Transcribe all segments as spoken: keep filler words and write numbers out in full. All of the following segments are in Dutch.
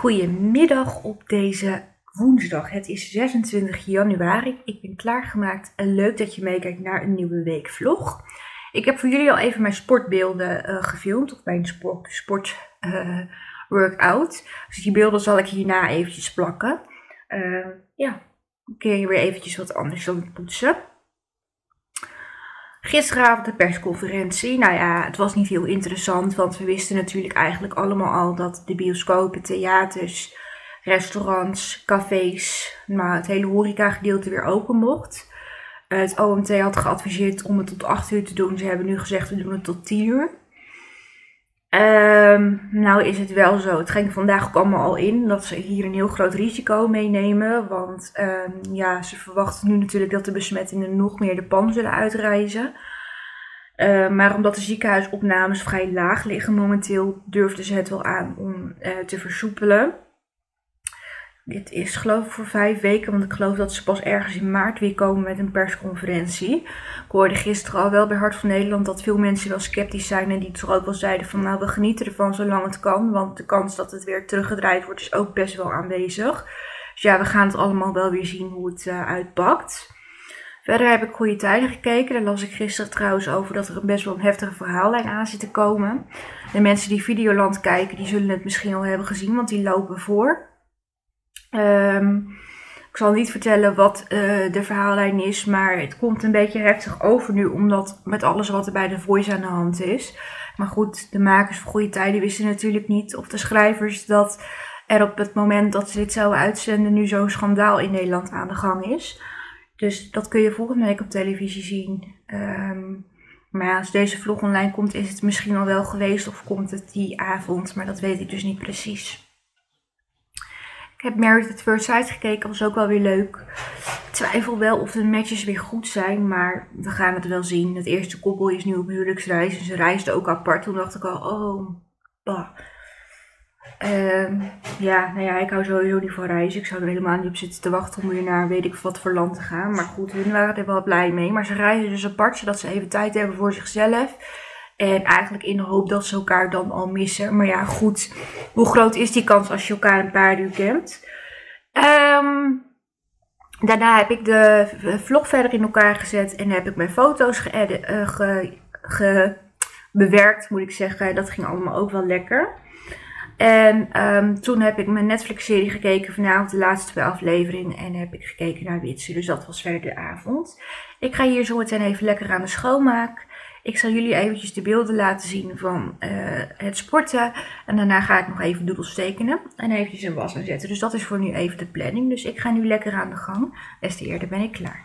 Goedemiddag op deze woensdag. Het is zesentwintig januari. Ik ben klaargemaakt en leuk dat je meekijkt naar een nieuwe weekvlog. Ik heb voor jullie al even mijn sportbeelden uh, gefilmd, of mijn sport, sport uh, workout. Dus die beelden zal ik hierna eventjes plakken. Uh, ja, dan kun je weer eventjes wat anders dan poetsen. Gisteravond de persconferentie. Nou ja, het was niet heel interessant, want we wisten natuurlijk eigenlijk allemaal al dat de bioscopen, theaters, restaurants, cafés, maar het hele horecagedeelte weer open mocht. Het O M T had geadviseerd om het tot acht uur te doen. Ze hebben nu gezegd we doen het tot tien uur. Um, nou is het wel zo. Het ging vandaag ook allemaal al in dat ze hier een heel groot risico meenemen. Want um, ja, ze verwachten nu natuurlijk dat de besmettingen nog meer de pan zullen uitreizen. Uh, maar omdat de ziekenhuisopnames vrij laag liggen momenteel, durfden ze het wel aan om uh, te versoepelen. Dit is geloof ik voor vijf weken, want ik geloof dat ze pas ergens in maart weer komen met een persconferentie. Ik hoorde gisteren al wel bij Hart van Nederland dat veel mensen wel sceptisch zijn en die toch ook wel zeiden van nou, we genieten ervan zolang het kan. Want de kans dat het weer teruggedraaid wordt is ook best wel aanwezig. Dus ja, we gaan het allemaal wel weer zien hoe het uh, uitpakt. Verder heb ik Goede Tijden gekeken. Daar las ik gisteren trouwens over dat er best wel een heftige verhaallijn aan zit te komen. De mensen die Videoland kijken, die zullen het misschien al hebben gezien, want die lopen voor. Um, ik zal niet vertellen wat uh, de verhaallijn is, maar het komt een beetje heftig over nu, omdat met alles wat er bij The Voice aan de hand is. Maar goed, de makers van Goede Tijden wisten natuurlijk niet, of de schrijvers, dat er op het moment dat ze dit zouden uitzenden nu zo'n schandaal in Nederland aan de gang is. Dus dat kun je volgende week op televisie zien. Um, maar ja, als deze vlog online komt, is het misschien al wel geweest of komt het die avond, maar dat weet ik dus niet precies. Ik heb Married at First Sight gekeken, was ook wel weer leuk. Ik twijfel wel of de matches weer goed zijn, maar we gaan het wel zien. Het eerste koppel is nu op huwelijksreis en ze reisden ook apart. Toen dacht ik al, oh, bah. Um, ja, nou ja, ik hou sowieso niet van reizen. Ik zou er helemaal niet op zitten te wachten om weer naar weet ik wat voor land te gaan. Maar goed, hun waren er wel blij mee. Maar ze reizen dus apart, zodat ze even tijd hebben voor zichzelf. En eigenlijk in de hoop dat ze elkaar dan al missen. Maar ja, goed. Hoe groot is die kans als je elkaar een paar uur kent? Um, daarna heb ik de vlog verder in elkaar gezet. En heb ik mijn foto's geëdit, uh, ge, ge, bewerkt, moet ik zeggen. Dat ging allemaal ook wel lekker. En um, toen heb ik mijn Netflix-serie gekeken. Vanavond de laatste twee afleveringen. En heb ik gekeken naar Witse. Dus dat was verder de avond. Ik ga hier zo meteen even lekker aan de schoonmaak. Ik zal jullie eventjes de beelden laten zien van uh, het sporten. En daarna ga ik nog even doodles tekenen. En eventjes een was aanzetten. Dus dat is voor nu even de planning. Dus ik ga nu lekker aan de gang. Des te eerder ben ik klaar.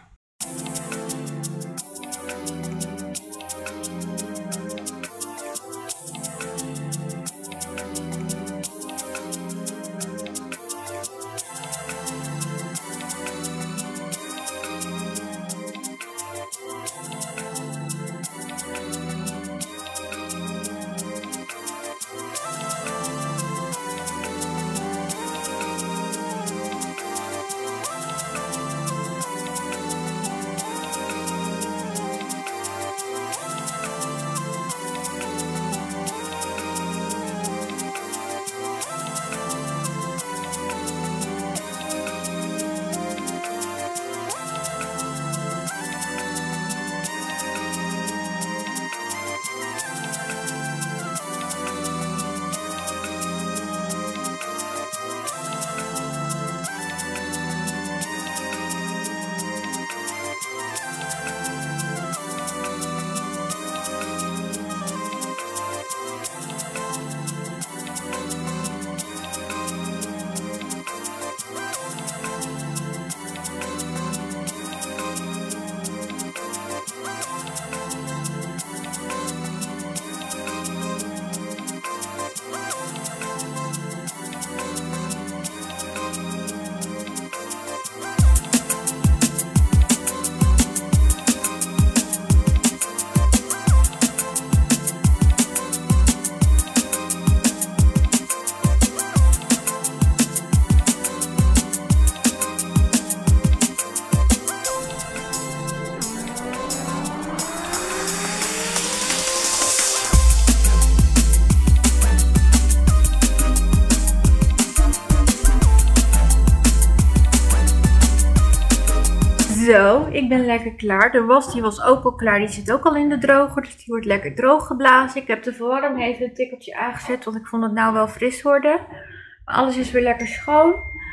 Zo, ik ben lekker klaar. De was die was ook al klaar. Die zit ook al in de droger. Dus die wordt lekker droog geblazen. Ik heb de verwarming even een tikkeltje aangezet. Want ik vond het nou wel fris worden. Maar alles is weer lekker schoon.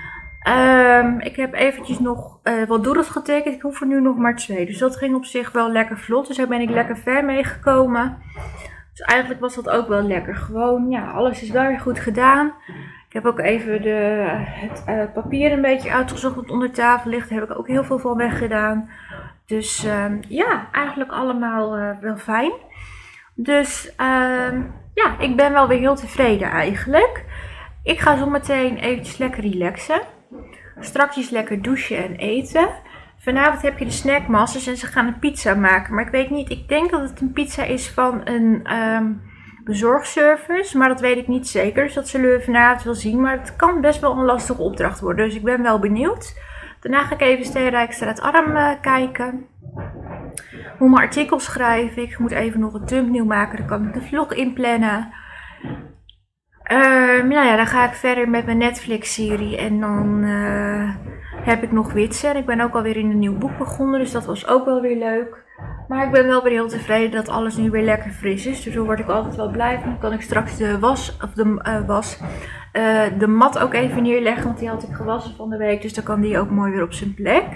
Um, ik heb eventjes nog uh, wat doodles getekend. Ik hoef er nu nog maar twee. Dus dat ging op zich wel lekker vlot. Dus daar ben ik lekker ver mee gekomen. Dus eigenlijk was dat ook wel lekker. Gewoon, ja, alles is wel weer goed gedaan. Ik heb ook even de, het uh, papier een beetje uitgezocht wat onder tafel ligt. Daar heb ik ook heel veel van weggedaan. Dus uh, ja, eigenlijk allemaal uh, wel fijn. Dus uh, ja, ik ben wel weer heel tevreden eigenlijk. Ik ga zo meteen eventjes lekker relaxen. Straks lekker douchen en eten. Vanavond heb je de snackmasters en ze gaan een pizza maken. Maar ik weet niet, ik denk dat het een pizza is van een um, bezorgservice. Maar dat weet ik niet zeker. Dus dat zullen we vanavond wel zien. Maar het kan best wel een lastige opdracht worden. Dus ik ben wel benieuwd. Daarna ga ik even Steenrijkstraat Arm uh, kijken. Hoe mijn artikel schrijven. Ik moet even nog een thumbnail maken. Dan kan ik de vlog inplannen. Uh, nou ja, dan ga ik verder met mijn Netflix-serie en dan uh, heb ik nog Witsen. En ik ben ook alweer in een nieuw boek begonnen, dus dat was ook wel weer leuk. Maar ik ben wel weer heel tevreden dat alles nu weer lekker fris is. Dus daar word ik altijd wel blij van. Dan kan ik straks de was, of de uh, was, uh, de mat ook even neerleggen, want die had ik gewassen van de week. Dus dan kan die ook mooi weer op zijn plek.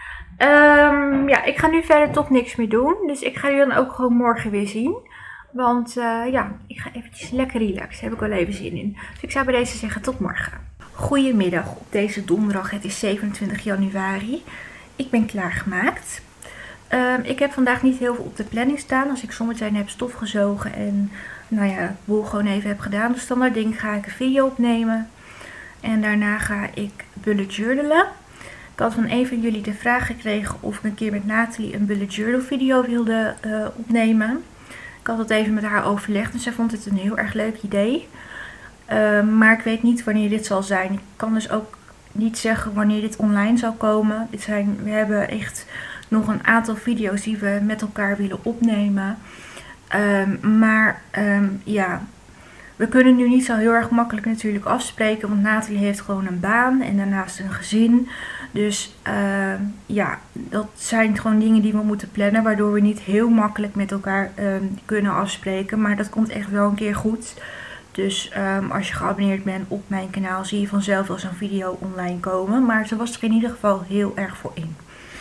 Um, ja, ik ga nu verder toch niks meer doen. Dus ik ga jullie dan ook gewoon morgen weer zien. Want uh, ja, ik ga eventjes lekker relaxen. Daar heb ik wel even zin in. Dus ik zou bij deze zeggen tot morgen. Goedemiddag op deze donderdag. Het is zevenentwintig januari. Ik ben klaargemaakt. Um, ik heb vandaag niet heel veel op de planning staan. Als ik zometeen heb stofgezogen en nou ja, het boel gewoon even heb gedaan. De standaard ding ga ik een video opnemen. En daarna ga ik bullet journalen. Ik had van een van jullie de vraag gekregen of ik een keer met Nathalie een bullet journal video wilde uh, opnemen. Ik had het even met haar overlegd en zij vond het een heel erg leuk idee. Uh, maar ik weet niet wanneer dit zal zijn. Ik kan dus ook niet zeggen wanneer dit online zal komen. Dit zijn, we hebben echt nog een aantal video's die we met elkaar willen opnemen. Um, maar um, ja, we kunnen nu niet zo heel erg makkelijk natuurlijk afspreken. Want Nathalie heeft gewoon een baan en daarnaast een gezin. Dus uh, ja, dat zijn gewoon dingen die we moeten plannen. Waardoor we niet heel makkelijk met elkaar um, kunnen afspreken. Maar dat komt echt wel een keer goed. Dus um, als je geabonneerd bent op mijn kanaal zie je vanzelf wel zo'n video online komen. Maar ze was er in ieder geval heel erg voor in.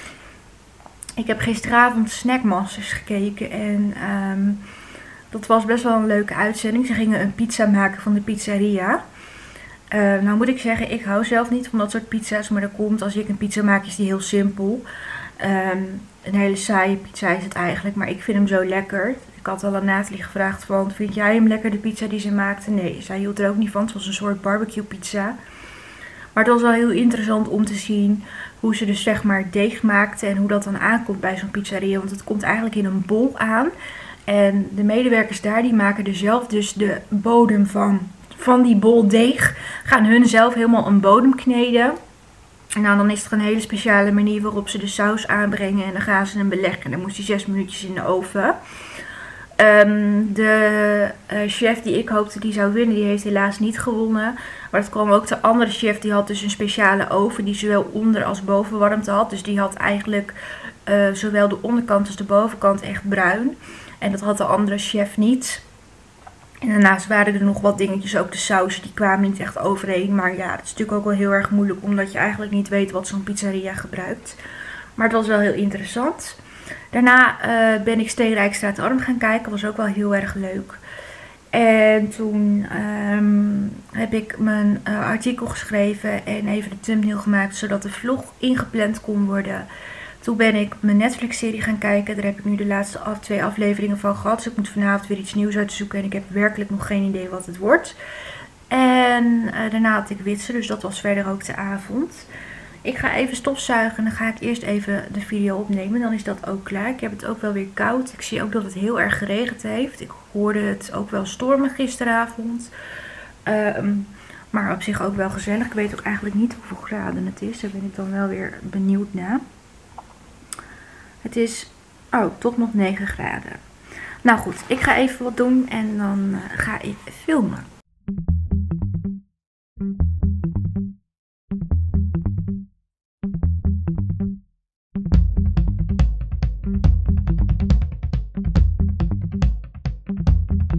Ik heb gisteravond Snackmasters gekeken en um, dat was best wel een leuke uitzending. Ze gingen een pizza maken van de pizzeria. Uh, nou moet ik zeggen, ik hou zelf niet van dat soort pizza's. Maar dat komt als ik een pizza maak is die heel simpel. Um, een hele saaie pizza is het eigenlijk, maar ik vind hem zo lekker. Ik had al aan Nathalie gevraagd van, vind jij hem lekker de pizza die ze maakte? Nee, zij hield er ook niet van. Het was een soort barbecue pizza. Maar het was wel heel interessant om te zien hoe ze dus zeg maar deeg maakte en hoe dat dan aankomt bij zo'n pizzeria. Want het komt eigenlijk in een bol aan. En de medewerkers daar die maken er zelf dus de bodem van, van die bol deeg. Gaan hun zelf helemaal een bodem kneden. Nou, dan is er een hele speciale manier waarop ze de saus aanbrengen. En dan gaan ze hem beleggen. En dan moest hij zes minuutjes in de oven. Um, de uh, chef die ik hoopte die zou winnen, die heeft helaas niet gewonnen. Maar dat kwam ook de andere chef, die had dus een speciale oven die zowel onder als boven warmte had. Dus die had eigenlijk uh, zowel de onderkant als de bovenkant echt bruin. En dat had de andere chef niet. En daarnaast waren er nog wat dingetjes, ook de sausen, die kwamen niet echt overheen. Maar ja, het is natuurlijk ook wel heel erg moeilijk, omdat je eigenlijk niet weet wat zo'n pizzeria gebruikt. Maar het was wel heel interessant. Daarna uh, ben ik Steenrijkstraat Arm gaan kijken, was ook wel heel erg leuk. En toen um, heb ik mijn uh, artikel geschreven en even de thumbnail gemaakt, zodat de vlog ingepland kon worden. Toen ben ik mijn Netflix-serie gaan kijken. Daar heb ik nu de laatste af, twee afleveringen van gehad. Dus ik moet vanavond weer iets nieuws uitzoeken. En ik heb werkelijk nog geen idee wat het wordt. En uh, daarna had ik Witsen. Dus dat was verder ook de avond. Ik ga even stofzuigen. En dan ga ik eerst even de video opnemen. Dan is dat ook klaar. Ik heb het ook wel weer koud. Ik zie ook dat het heel erg geregend heeft. Ik hoorde het ook wel stormen gisteravond. Um, maar op zich ook wel gezellig. Ik weet ook eigenlijk niet hoeveel graden het is. Daar ben ik dan wel weer benieuwd naar. Het is, oh, toch nog negen graden. Nou goed, ik ga even wat doen en dan uh, ga ik filmen.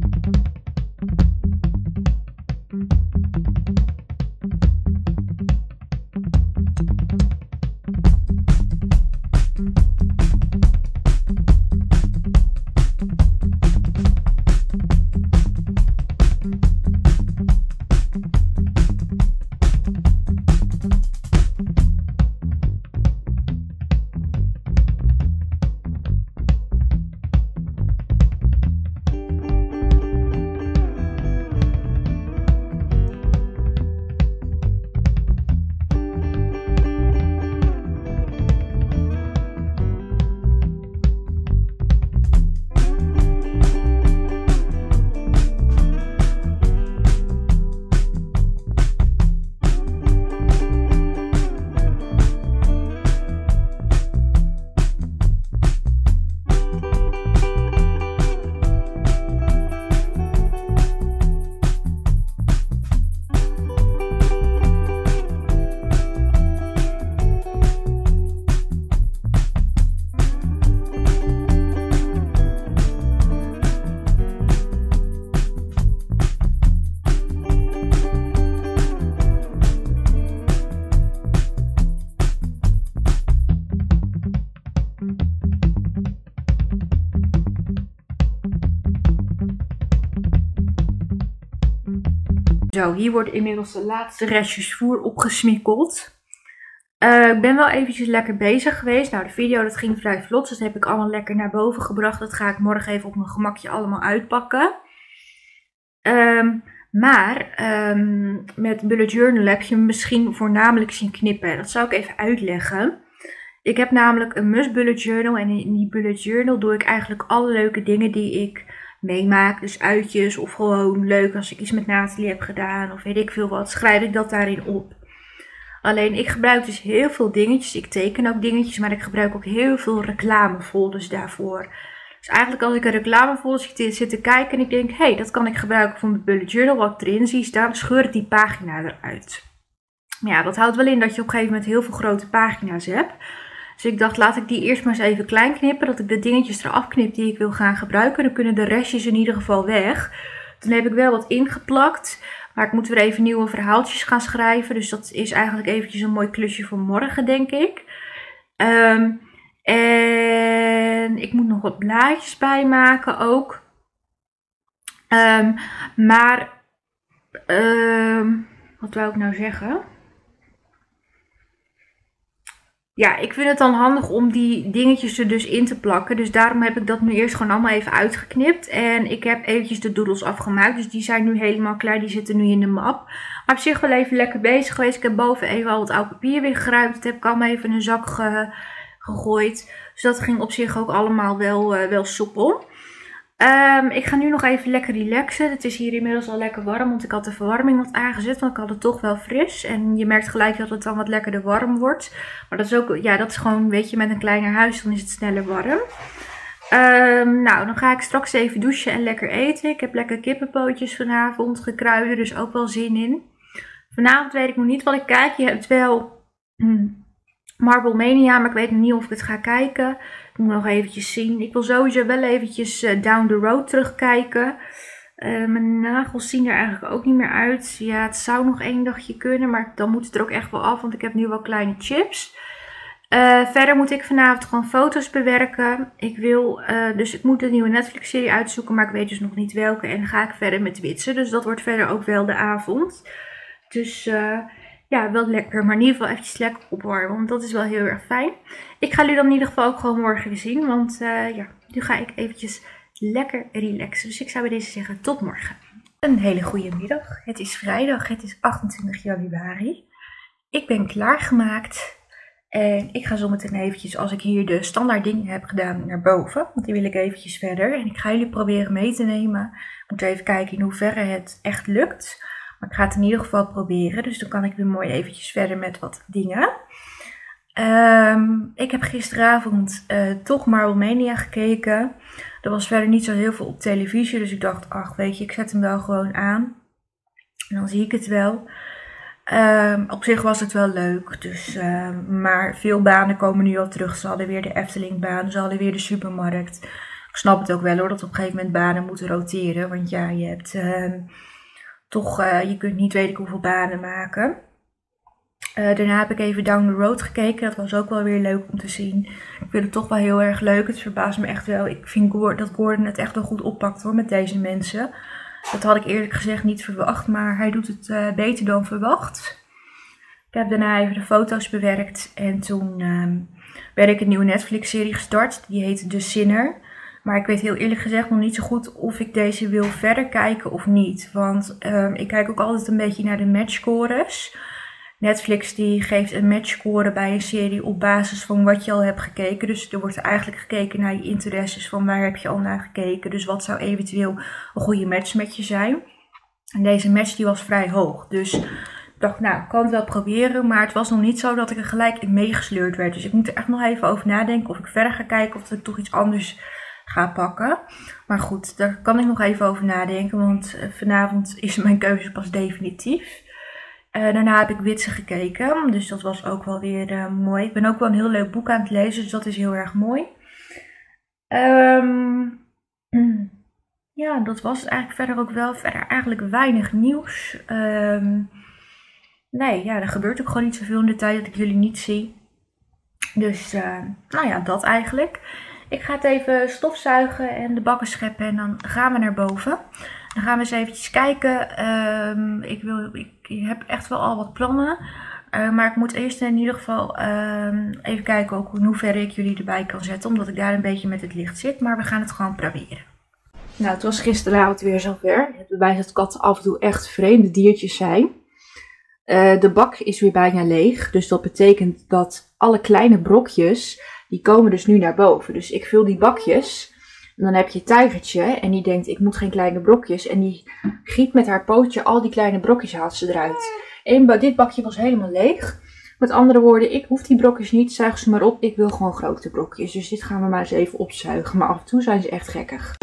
Zo, hier worden inmiddels de laatste restjes voer opgesmikkeld. Uh, ik ben wel eventjes lekker bezig geweest. Nou, de video dat ging vrij vlot, dus dat heb ik allemaal lekker naar boven gebracht. Dat ga ik morgen even op mijn gemakje allemaal uitpakken. Um, maar um, met bullet journal heb je misschien voornamelijk zien knippen. Dat zou ik even uitleggen. Ik heb namelijk een must bullet journal en in die bullet journal doe ik eigenlijk alle leuke dingen die ik meemaak. Dus uitjes of gewoon leuk als ik iets met Nathalie heb gedaan of weet ik veel wat, schrijf ik dat daarin op. Alleen ik gebruik dus heel veel dingetjes. Ik teken ook dingetjes, maar ik gebruik ook heel veel reclamefolders daarvoor. Dus eigenlijk als ik een reclamefolder zit te kijken en ik denk, hé, hey, dat kan ik gebruiken voor mijn bullet journal, wat ik erin zie staan, scheur ik die pagina eruit. Maar ja, dat houdt wel in dat je op een gegeven moment heel veel grote pagina's hebt. Dus ik dacht, laat ik die eerst maar eens even klein knippen, dat ik de dingetjes eraf knip die ik wil gaan gebruiken. Dan kunnen de restjes in ieder geval weg. Toen heb ik wel wat ingeplakt. Maar ik moet weer even nieuwe verhaaltjes gaan schrijven. Dus dat is eigenlijk eventjes een mooi klusje voor morgen, denk ik. Um, en ik moet nog wat blaadjes bijmaken ook. Um, maar, um, wat wou ik nou zeggen? Ja, ik vind het dan handig om die dingetjes er dus in te plakken. Dus daarom heb ik dat nu eerst gewoon allemaal even uitgeknipt. En ik heb eventjes de doodles afgemaakt. Dus die zijn nu helemaal klaar. Die zitten nu in de map. Maar op zich wel even lekker bezig geweest. Ik heb boven even al het oud papier weer geruimd. Dat heb ik allemaal even in een zak ge gegooid. Dus dat ging op zich ook allemaal wel, uh, wel soepel. Um, ik ga nu nog even lekker relaxen. Het is hier inmiddels al lekker warm, want ik had de verwarming wat aangezet, want ik had het toch wel fris. En je merkt gelijk dat het dan wat lekkerder warm wordt. Maar dat is ook, ja, dat is gewoon, weet je, met een kleiner huis, dan is het sneller warm. Um, nou, dan ga ik straks even douchen en lekker eten. Ik heb lekker kippenpootjes vanavond, gekruiden, dus ook wel zin in. Vanavond weet ik nog niet wat ik kijk. Je hebt wel hmm, Marble Mania, maar ik weet nog niet of ik het ga kijken. Ik moet nog eventjes zien. Ik wil sowieso wel eventjes uh, Down the Road terugkijken. Uh, mijn nagels zien er eigenlijk ook niet meer uit. Ja, het zou nog één dagje kunnen, maar dan moet het er ook echt wel af, want ik heb nu wel kleine chips. Uh, verder moet ik vanavond gewoon foto's bewerken. Ik wil, uh, dus ik moet een nieuwe Netflix-serie uitzoeken, maar ik weet dus nog niet welke. En dan ga ik verder met witsen, dus dat wordt verder ook wel de avond. Dus uh, ja, wel lekker, maar in ieder geval eventjes lekker opwarmen, want dat is wel heel erg fijn. Ik ga jullie dan in ieder geval ook gewoon morgen weer zien, want uh, ja, nu ga ik eventjes lekker relaxen. Dus ik zou bij deze zeggen, tot morgen. Een hele goede middag. Het is vrijdag, het is achtentwintig januari. Ik ben klaargemaakt. En ik ga zo meteen eventjes, als ik hier de standaard dingen heb gedaan, naar boven. Want die wil ik eventjes verder. En ik ga jullie proberen mee te nemen. Ik moet even kijken in hoeverre het echt lukt. Maar ik ga het in ieder geval proberen. Dus dan kan ik weer mooi eventjes verder met wat dingen. Um, ik heb gisteravond uh, toch Marble Mania gekeken. Er was verder niet zo heel veel op televisie. Dus ik dacht, ach weet je, ik zet hem wel gewoon aan. En dan zie ik het wel. Um, op zich was het wel leuk, dus, uh, maar veel banen komen nu al terug. Ze hadden weer de Eftelingbaan, ze hadden weer de supermarkt. Ik snap het ook wel hoor, dat op een gegeven moment banen moeten roteren. Want ja, je hebt uh, toch, uh, je kunt niet weet ik hoeveel banen maken. Uh, daarna heb ik even Down the Road gekeken. Dat was ook wel weer leuk om te zien. Ik vind het toch wel heel erg leuk. Het verbaast me echt wel. Ik vind dat Gordon het echt wel goed oppakt hoor, met deze mensen. Dat had ik eerlijk gezegd niet verwacht, maar hij doet het uh, beter dan verwacht. Ik heb daarna even de foto's bewerkt en toen uh, ben ik een nieuwe Netflix-serie gestart. Die heet The Sinner. Maar ik weet heel eerlijk gezegd nog niet zo goed of ik deze wil verder kijken of niet. Want uh, ik kijk ook altijd een beetje naar de matchscores. Netflix die geeft een matchscore bij een serie op basis van wat je al hebt gekeken. Dus er wordt eigenlijk gekeken naar je interesses, van waar heb je al naar gekeken. Dus wat zou eventueel een goede match met je zijn. En deze match die was vrij hoog. Dus ik dacht, nou, ik kan het wel proberen. Maar het was nog niet zo dat ik er gelijk in meegesleurd werd. Dus ik moet er echt nog even over nadenken of ik verder ga kijken of dat ik toch iets anders ga pakken. Maar goed, daar kan ik nog even over nadenken. Want vanavond is mijn keuze pas definitief. Uh, daarna heb ik Witse gekeken, dus dat was ook wel weer uh, mooi. Ik ben ook wel een heel leuk boek aan het lezen, dus dat is heel erg mooi. Um, ja, dat was het eigenlijk verder ook wel. Verder eigenlijk weinig nieuws. Um, nee, ja, er gebeurt ook gewoon niet zoveel in de tijd dat ik jullie niet zie. Dus, uh, nou ja, dat eigenlijk. Ik ga het even stofzuigen en de bakken scheppen en dan gaan we naar boven. Dan gaan we eens eventjes kijken. Um, ik, wil, ik heb echt wel al wat plannen. Uh, maar ik moet eerst in ieder geval um, even kijken ook in hoeverre ik jullie erbij kan zetten. Omdat ik daar een beetje met het licht zit. Maar we gaan het gewoon proberen. Nou, het was gisteravond weer zover. Het bewijst dat katten af en toe echt vreemde diertjes zijn. Uh, de bak is weer bijna leeg. Dus dat betekent dat alle kleine brokjes, die komen dus nu naar boven. Dus ik vul die bakjes. En dan heb je Tijgertje en die denkt, ik moet geen kleine brokjes. En die giet met haar pootje al die kleine brokjes, haalt ze eruit. En dit bakje was helemaal leeg. Met andere woorden, ik hoef die brokjes niet, zuig ze maar op. Ik wil gewoon grote brokjes. Dus dit gaan we maar eens even opzuigen. Maar af en toe zijn ze echt gekkig.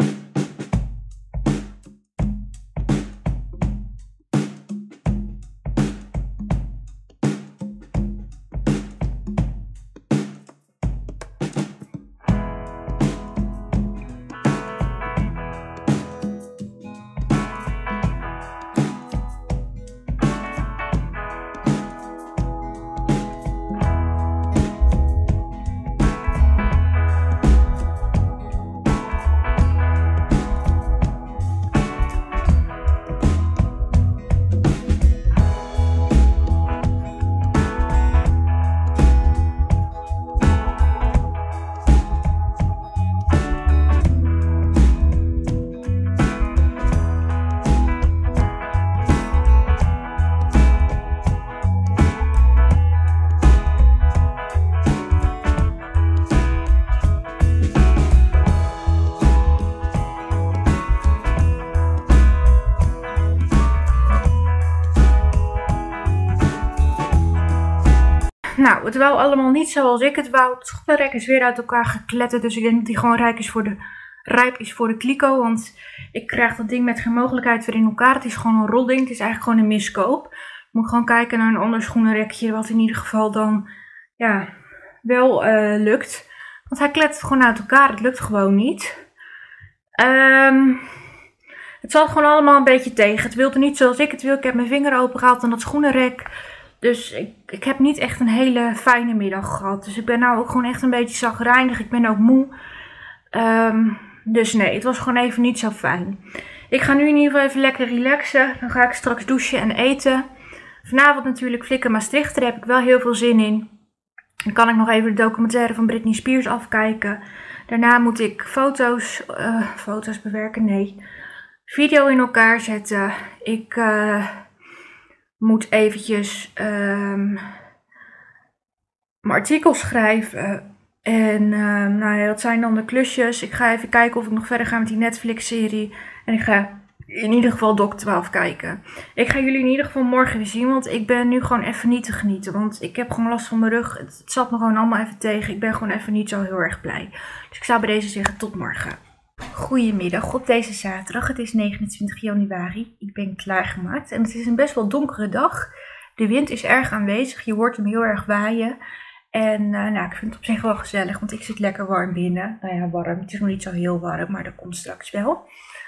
Nou, het wou allemaal niet zoals ik het wou. Het schoenenrek is weer uit elkaar gekletterd. Dus ik denk dat die gewoon rijp is voor de, rijp is voor de kliko. Want ik krijg dat ding met geen mogelijkheid weer in elkaar. Het is gewoon een rolding. Het is eigenlijk gewoon een miskoop. Ik moet gewoon kijken naar een ander schoenenrekje. Wat in ieder geval dan ja, wel uh, lukt. Want hij klettert gewoon uit elkaar. Het lukt gewoon niet. Um, het zat gewoon allemaal een beetje tegen. Het wilde niet zoals ik het wil. Ik heb mijn vinger open gehaald aan dat schoenenrek. Dus ik, ik heb niet echt een hele fijne middag gehad. Dus ik ben nou ook gewoon echt een beetje chagrijnig. Ik ben ook moe. Um, dus nee, het was gewoon even niet zo fijn. Ik ga nu in ieder geval even lekker relaxen. Dan ga ik straks douchen en eten. Vanavond natuurlijk Flikken Maastricht. Daar heb ik wel heel veel zin in. Dan kan ik nog even de documentaire van Britney Spears afkijken. Daarna moet ik foto's, uh, foto's bewerken. Nee, video in elkaar zetten. Ik... Uh, moet eventjes um, mijn artikel schrijven. En um, nou ja, dat zijn dan de klusjes. Ik ga even kijken of ik nog verder ga met die Netflix-serie. En ik ga in ieder geval Doc twaalf kijken. Ik ga jullie in ieder geval morgen weer zien. Want ik ben nu gewoon even niet te genieten. Want ik heb gewoon last van mijn rug. Het, het zat me gewoon allemaal even tegen. Ik ben gewoon even niet zo heel erg blij. Dus ik zou bij deze zeggen tot morgen. Goedemiddag op deze zaterdag. Het is negenentwintig januari. Ik ben klaargemaakt en het is een best wel donkere dag. De wind is erg aanwezig. Je hoort hem heel erg waaien. En uh, nou, ik vind het op zich wel gezellig, want ik zit lekker warm binnen. Nou ja, warm. Het is nog niet zo heel warm, maar dat komt straks wel.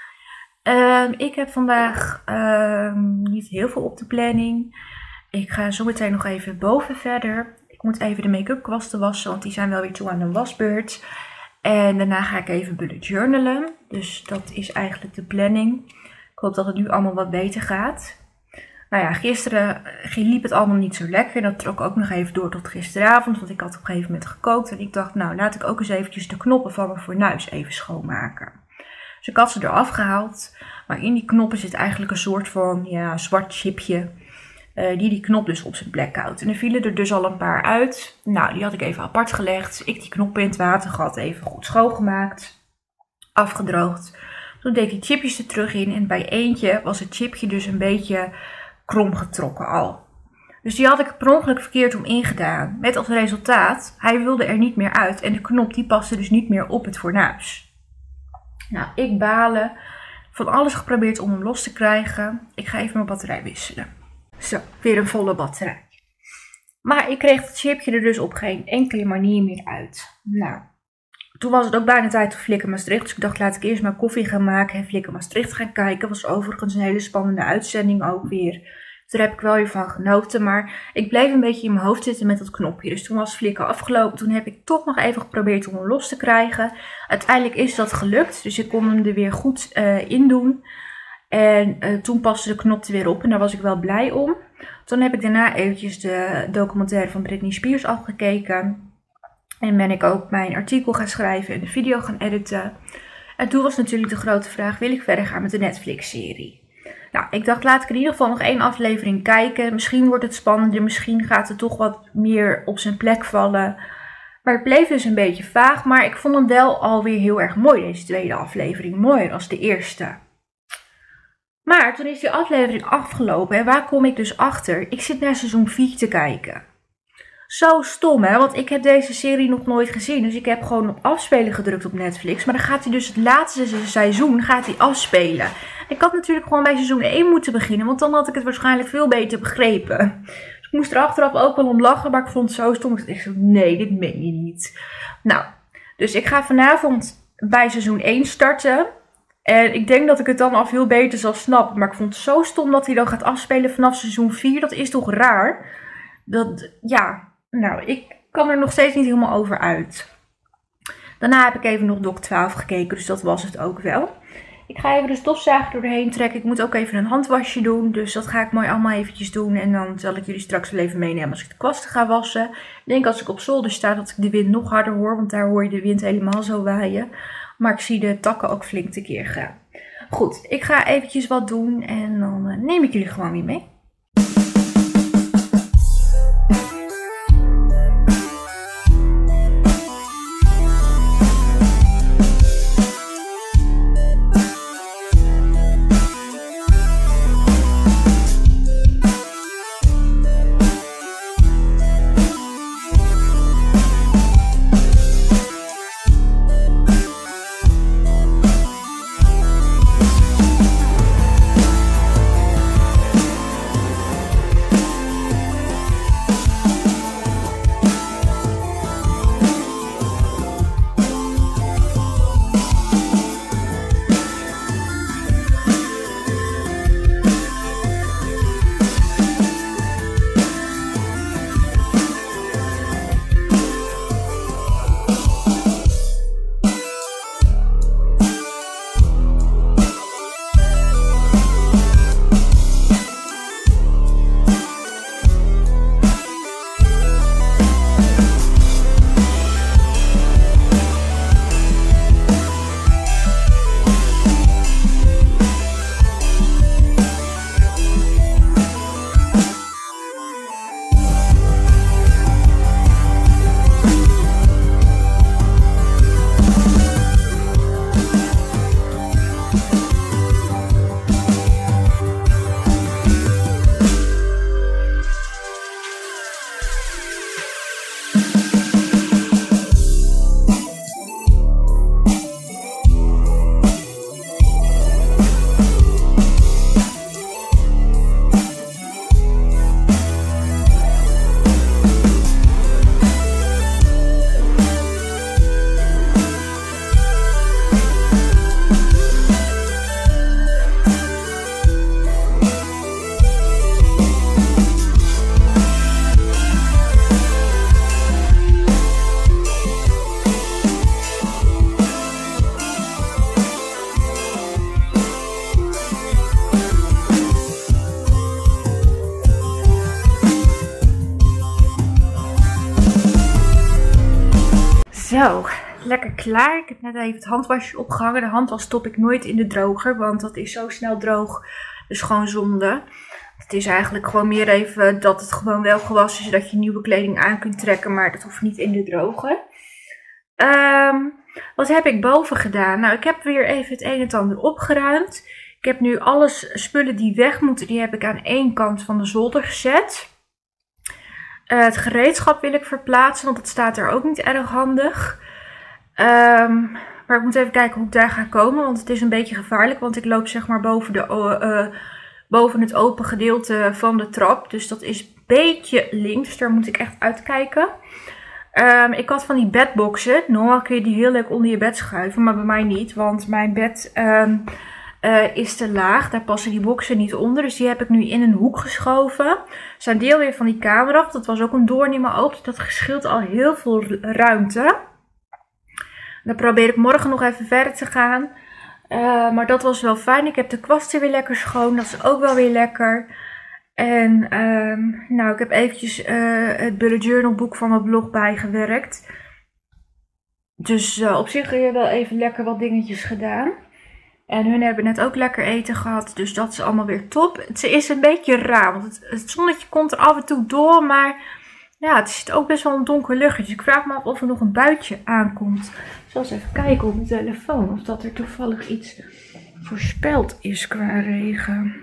Uh, ik heb vandaag uh, niet heel veel op de planning. Ik ga zo meteen nog even boven verder. Ik moet even de make-up kwasten wassen, want die zijn wel weer toe aan de wasbeurt. En daarna ga ik even bullet journalen. Dus dat is eigenlijk de planning. Ik hoop dat het nu allemaal wat beter gaat. Nou ja, gisteren liep het allemaal niet zo lekker. Dat trok ook nog even door tot gisteravond. Want ik had op een gegeven moment gekookt. En ik dacht, nou laat ik ook eens eventjes de knoppen van mijn fornuis even schoonmaken. Dus ik had ze eraf gehaald. Maar in die knoppen zit eigenlijk een soort van ja, zwart chipje. Uh, die die knop dus op zijn plek houdt. En er vielen er dus al een paar uit. Nou, die had ik even apart gelegd. Ik die knoppen in het water gehad. Even goed schoongemaakt. Afgedroogd. Toen deed ik die chipjes er terug in. En bij eentje was het chipje dus een beetje krom getrokken al. Dus die had ik per ongeluk verkeerd om ingedaan. Met als resultaat, hij wilde er niet meer uit. En de knop die paste dus niet meer op het fornuis. Nou, ik balen. Van alles geprobeerd om hem los te krijgen. Ik ga even mijn batterij wisselen. Zo, weer een volle batterij. Maar ik kreeg het chipje er dus op geen enkele manier meer uit. Nou, toen was het ook bijna tijd voor Flikker Maastricht. Dus ik dacht, laat ik eerst maar koffie gaan maken en Flikker Maastricht gaan kijken. Was overigens een hele spannende uitzending ook weer. Daar heb ik wel weer van genoten. Maar ik bleef een beetje in mijn hoofd zitten met dat knopje. Dus toen was Flikker afgelopen. Toen heb ik toch nog even geprobeerd om hem los te krijgen. Uiteindelijk is dat gelukt. Dus ik kon hem er weer goed uh, in doen. En uh, toen paste de knop er weer op en daar was ik wel blij om. Toen heb ik daarna eventjes de documentaire van Britney Spears afgekeken. En ben ik ook mijn artikel gaan schrijven en de video gaan editen. En toen was natuurlijk de grote vraag, wil ik verder gaan met de Netflix-serie? Nou, ik dacht, laat ik in ieder geval nog één aflevering kijken. Misschien wordt het spannender, misschien gaat het toch wat meer op zijn plek vallen. Maar het bleef dus een beetje vaag, maar ik vond hem wel alweer heel erg mooi, deze tweede aflevering. Mooier als de eerste. Maar toen is die aflevering afgelopen en waar kom ik dus achter? Ik zit naar seizoen vier te kijken. Zo stom hè, want ik heb deze serie nog nooit gezien. Dus ik heb gewoon op afspelen gedrukt op Netflix. Maar dan gaat hij dus het laatste seizoen gaat hij afspelen. Ik had natuurlijk gewoon bij seizoen één moeten beginnen, want dan had ik het waarschijnlijk veel beter begrepen. Dus ik moest er achteraf ook wel om lachen, maar ik vond het zo stom. Ik dacht, nee, dit meen je niet. Nou, dus ik ga vanavond bij seizoen één starten. En ik denk dat ik het dan al veel beter zal snappen. Maar ik vond het zo stom dat hij dan gaat afspelen vanaf seizoen vier. Dat is toch raar? Dat, ja, nou, ik kan er nog steeds niet helemaal over uit. Daarna heb ik even nog Doc twaalf gekeken, dus dat was het ook wel. Ik ga even de stofzuiger doorheen trekken. Ik moet ook even een handwasje doen, dus dat ga ik mooi allemaal eventjes doen. En dan zal ik jullie straks wel even meenemen als ik de kwasten ga wassen. Ik denk als ik op zolder sta dat ik de wind nog harder hoor, want daar hoor je de wind helemaal zo waaien. Maar ik zie de takken ook flink tekeer gaan. Goed, ik ga eventjes wat doen en dan neem ik jullie gewoon weer mee. Zo, lekker klaar. Ik heb net even het handwasje opgehangen. De handwas stop ik nooit in de droger, want dat is zo snel droog. Dus gewoon zonde. Het is eigenlijk gewoon meer even dat het gewoon wel gewassen is, dat je nieuwe kleding aan kunt trekken, maar dat hoeft niet in de droger. Um, wat heb ik boven gedaan? Nou, ik heb weer even het een en het ander opgeruimd. Ik heb nu alles spullen die weg moeten, die heb ik aan één kant van de zolder gezet. Uh, het gereedschap wil ik verplaatsen, want het staat er ook niet erg handig. Um, maar ik moet even kijken hoe ik daar ga komen, want het is een beetje gevaarlijk. Want ik loop zeg maar boven, de, uh, boven het open gedeelte van de trap. Dus dat is een beetje links, dus daar moet ik echt uitkijken. Um, ik had van die bedboxen. Normaal kun je die heel leuk onder je bed schuiven, maar bij mij niet. Want mijn bed um, uh, is te laag, daar passen die boxen niet onder. Dus die heb ik nu in een hoek geschoven. Ze zijn deel weer van die kamer af. Dat was ook een doorn in mijn oog, dus dat scheelt al heel veel ruimte. Dan probeer ik morgen nog even verder te gaan. Uh, maar dat was wel fijn. Ik heb de kwasten weer lekker schoon. Dat is ook wel weer lekker. En um, nou, ik heb eventjes uh, het bullet journal boek van mijn blog bijgewerkt. Dus uh, op zich heb je wel even lekker wat dingetjes gedaan. En hun hebben net ook lekker eten gehad. Dus dat is allemaal weer top. Het is een beetje raar. Want het, het zonnetje komt er af en toe door. Maar ja, het is ook best wel een donker luchtje. Dus ik vraag me af of er nog een buitje aankomt. Ik zal eens even kijken op mijn telefoon. Of dat er toevallig iets voorspeld is qua regen.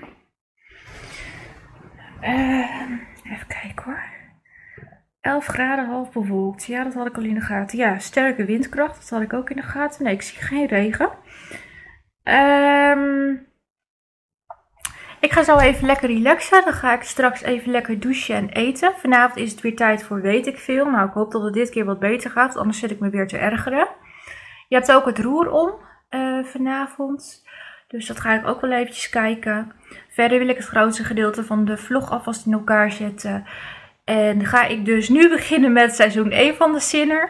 Uh, even kijken hoor. elf graden, half bewolkt. Ja, dat had ik al in de gaten. Ja, sterke windkracht. Dat had ik ook in de gaten. Nee, ik zie geen regen. Um, ik ga zo even lekker relaxen. Dan ga ik straks even lekker douchen en eten. Vanavond is het weer tijd voor weet ik veel. Nou, ik hoop dat het dit keer wat beter gaat. Anders zit ik me weer te ergeren. Je hebt ook het roer om uh, vanavond. Dus dat ga ik ook wel eventjes kijken. Verder wil ik het grootste gedeelte van de vlog alvast in elkaar zetten. En dan ga ik dus nu beginnen met seizoen één van de Sinner.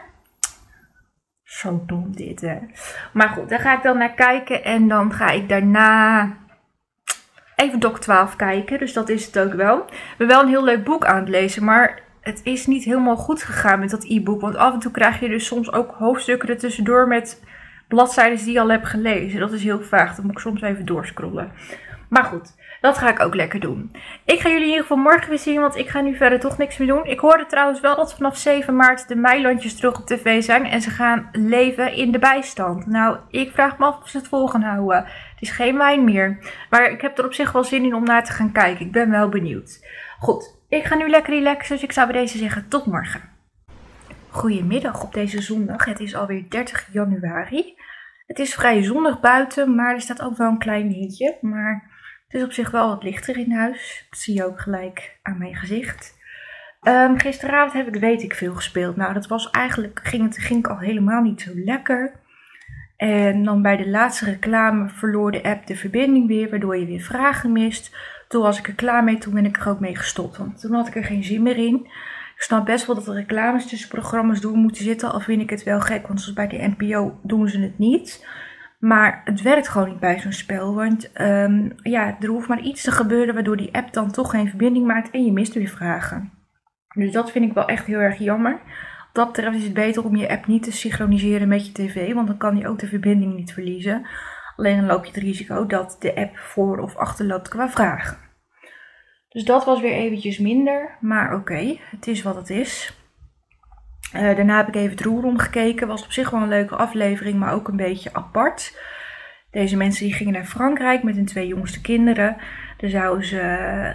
Zo dom dit, hè. Maar goed, daar ga ik dan naar kijken. En dan ga ik daarna even Doc twaalf kijken. Dus dat is het ook wel. Ik ben wel een heel leuk boek aan het lezen. Maar het is niet helemaal goed gegaan met dat e-book. Want af en toe krijg je dus soms ook hoofdstukken er tussendoor met bladzijden die je al hebt gelezen. Dat is heel vaag. Dan moet ik soms even doorscrollen. Maar goed, dat ga ik ook lekker doen. Ik ga jullie in ieder geval morgen weer zien, want ik ga nu verder toch niks meer doen. Ik hoorde trouwens wel dat vanaf zeven maart de Meilandjes terug op tv zijn. En ze gaan leven in de bijstand. Nou, ik vraag me af of ze het vol gaan houden. Het is geen wijn meer. Maar ik heb er op zich wel zin in om naar te gaan kijken. Ik ben wel benieuwd. Goed, ik ga nu lekker relaxen. Dus ik zou bij deze zeggen tot morgen. Goedemiddag op deze zondag. Het is alweer dertig januari. Het is vrij zonnig buiten, maar er staat ook wel een klein windje. Maar het is op zich wel wat lichter in huis. Dat zie je ook gelijk aan mijn gezicht. Um, gisteravond heb ik weet ik veel gespeeld. Nou, dat was eigenlijk, ging het ging al helemaal niet zo lekker. En dan bij de laatste reclame verloor de app de verbinding weer, waardoor je weer vragen mist. Toen was ik er klaar mee, toen ben ik er ook mee gestopt. Want toen had ik er geen zin meer in. Ik snap best wel dat er reclames tussen programma's door moeten zitten. Al vind ik het wel gek, want zoals bij de N P O doen ze het niet. Maar het werkt gewoon niet bij zo'n spel. Want um, ja, er hoeft maar iets te gebeuren waardoor die app dan toch geen verbinding maakt en je mist weer vragen. Dus dat vind ik wel echt heel erg jammer. Wat dat betreft is het beter om je app niet te synchroniseren met je tv. Want dan kan die ook de verbinding niet verliezen. Alleen dan loop je het risico dat de app voor of achterloopt qua vragen. Dus dat was weer eventjes minder. Maar oké, okay, het is wat het is. Uh, daarna heb ik even het roer omgekeken. Was op zich wel een leuke aflevering, maar ook een beetje apart. Deze mensen die gingen naar Frankrijk met hun twee jongste kinderen. Daar zouden ze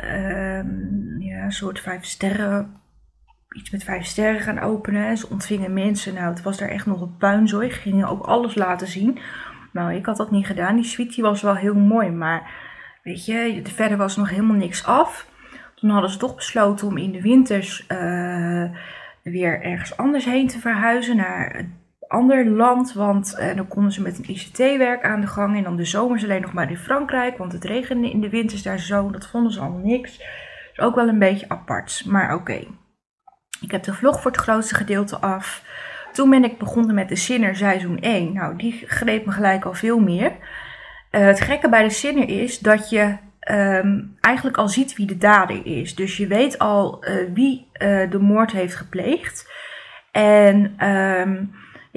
uh, ja, een soort vijf sterren, iets met vijf sterren gaan openen. Ze ontvingen mensen. Nou, het was daar echt nog een puinzooi. Ze gingen ook alles laten zien. Nou, ik had dat niet gedaan. Die suite die was wel heel mooi, maar weet je, verder was nog helemaal niks af. Toen hadden ze toch besloten om in de winters Uh, weer ergens anders heen te verhuizen naar een ander land. Want uh, dan konden ze met een I C T-werk aan de gang. En dan de zomers alleen nog maar in Frankrijk. Want het regende in de winters daar zo. Dat vonden ze allemaal niks. Dus ook wel een beetje apart. Maar oké. Okay. Ik heb de vlog voor het grootste gedeelte af. Toen ben ik begonnen met de Sinner seizoen één. Nou, die greep me gelijk al veel meer. Uh, het gekke bij de Sinner is dat je Um, eigenlijk al ziet wie de dader is. Dus je weet al uh, wie uh, de moord heeft gepleegd. En um,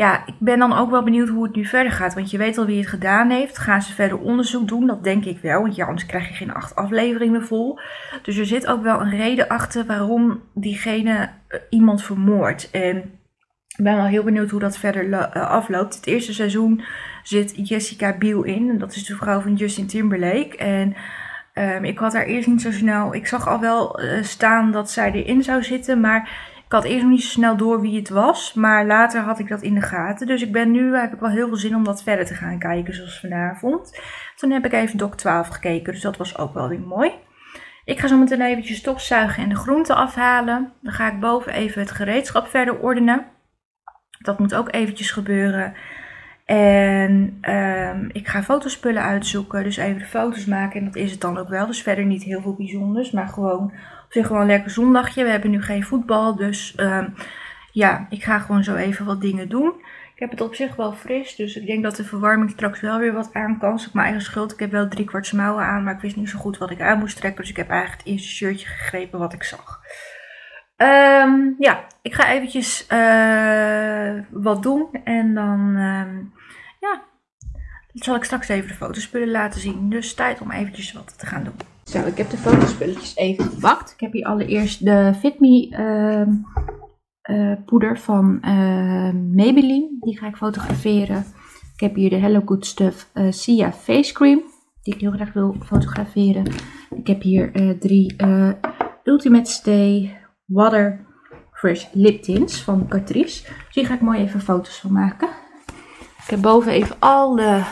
ja, ik ben dan ook wel benieuwd hoe het nu verder gaat. Want je weet al wie het gedaan heeft. Gaan ze verder onderzoek doen? Dat denk ik wel. Want ja, anders krijg je geen acht afleveringen vol. Dus er zit ook wel een reden achter waarom diegene uh, iemand vermoordt. En ik ben wel heel benieuwd hoe dat verder uh, afloopt. Het eerste seizoen zit Jessica Biel in. En dat is de vrouw van Justin Timberlake. En um, ik had haar eerst niet zo snel... Ik zag al wel uh, staan dat zij erin zou zitten. Maar ik had eerst nog niet zo snel door wie het was. Maar later had ik dat in de gaten. Dus ik ben nu... heb ik wel heel veel zin om dat verder te gaan kijken. Zoals vanavond. Toen heb ik even Doc twaalf gekeken. Dus dat was ook wel weer mooi. Ik ga zo meteen eventjes stofzuigen en de groenten afhalen. Dan ga ik boven even het gereedschap verder ordenen. Dat moet ook eventjes gebeuren. En um, ik ga fotospullen uitzoeken. Dus even de foto's maken. En dat is het dan ook wel. Dus verder niet heel veel bijzonders. Maar gewoon op zich gewoon een lekker zondagje. We hebben nu geen voetbal. Dus um, ja, ik ga gewoon zo even wat dingen doen. Ik heb het op zich wel fris. Dus ik denk dat de verwarming straks wel weer wat aan kan. Dat is ook mijn eigen schuld. Ik heb wel drie kwarts mouwen aan. Maar ik wist niet zo goed wat ik aan moest trekken. Dus ik heb eigenlijk het eerste shirtje gegrepen wat ik zag. Um, ja, ik ga eventjes uh, wat doen. En dan, um, ja, dan zal ik straks even de fotospullen laten zien. Dus tijd om eventjes wat te gaan doen. Zo, ik heb de fotospulletjes even gepakt. Ik heb hier allereerst de Fit Me uh, uh, poeder van uh, Maybelline. Die ga ik fotograferen. Ik heb hier de Hello Good Stuff uh, Sia Face Cream. Die ik heel graag wil fotograferen. Ik heb hier uh, drie uh, Ultimate Stay Water Fresh Lip Tints van Catrice. Dus hier ga ik mooi even foto's van maken. Ik heb boven even al de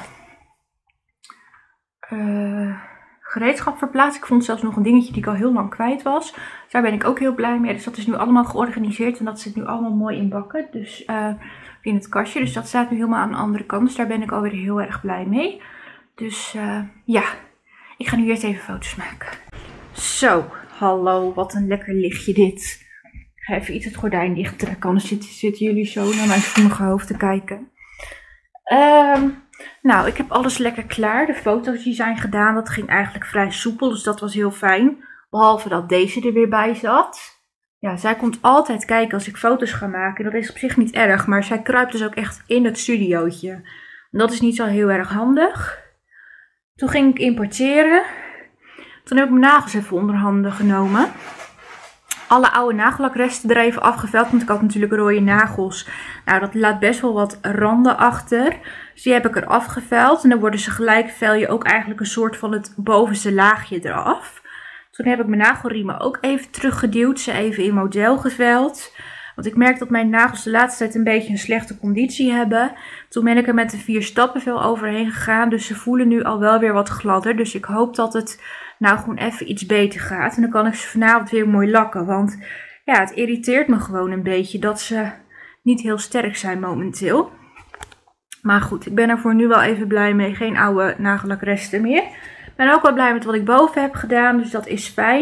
uh, gereedschap verplaatst. Ik vond zelfs nog een dingetje die ik al heel lang kwijt was. Daar ben ik ook heel blij mee. Dus dat is nu allemaal georganiseerd en dat zit nu allemaal mooi in bakken. Dus uh, in het kastje. Dus dat staat nu helemaal aan de andere kant. Dus daar ben ik alweer heel erg blij mee. Dus uh, ja, ik ga nu eerst even foto's maken. Zo. Hallo, wat een lekker lichtje dit. Ik ga even iets het gordijn dicht trekken, anders zitten, zitten jullie zo naar mijn groenige hoofd te kijken. Um, nou, ik heb alles lekker klaar. De foto's die zijn gedaan, dat ging eigenlijk vrij soepel, dus dat was heel fijn. Behalve dat deze er weer bij zat. Ja, zij komt altijd kijken als ik foto's ga maken. Dat is op zich niet erg, maar zij kruipt dus ook echt in het studiootje. En dat is niet zo heel erg handig. Toen ging ik importeren. Toen heb ik mijn nagels even onder handen genomen. Alle oude nagellakresten er even afgeveld. Want ik had natuurlijk rode nagels. Nou, dat laat best wel wat randen achter. Dus die heb ik er afgeveld. En dan worden ze gelijk, vel je ook eigenlijk een soort van het bovenste laagje eraf. Toen heb ik mijn nagelriemen ook even teruggeduwd. Ze even in model geveld. Want ik merk dat mijn nagels de laatste tijd een beetje een slechte conditie hebben. Toen ben ik er met de vier stappen veel overheen gegaan. Dus ze voelen nu al wel weer wat gladder. Dus ik hoop dat het nou gewoon even iets beter gaat. En dan kan ik ze vanavond weer mooi lakken. Want ja, het irriteert me gewoon een beetje dat ze niet heel sterk zijn momenteel. Maar goed, ik ben er voor nu wel even blij mee. Geen oude nagellakresten meer. Ik ben ook wel blij met wat ik boven heb gedaan. Dus dat is fijn.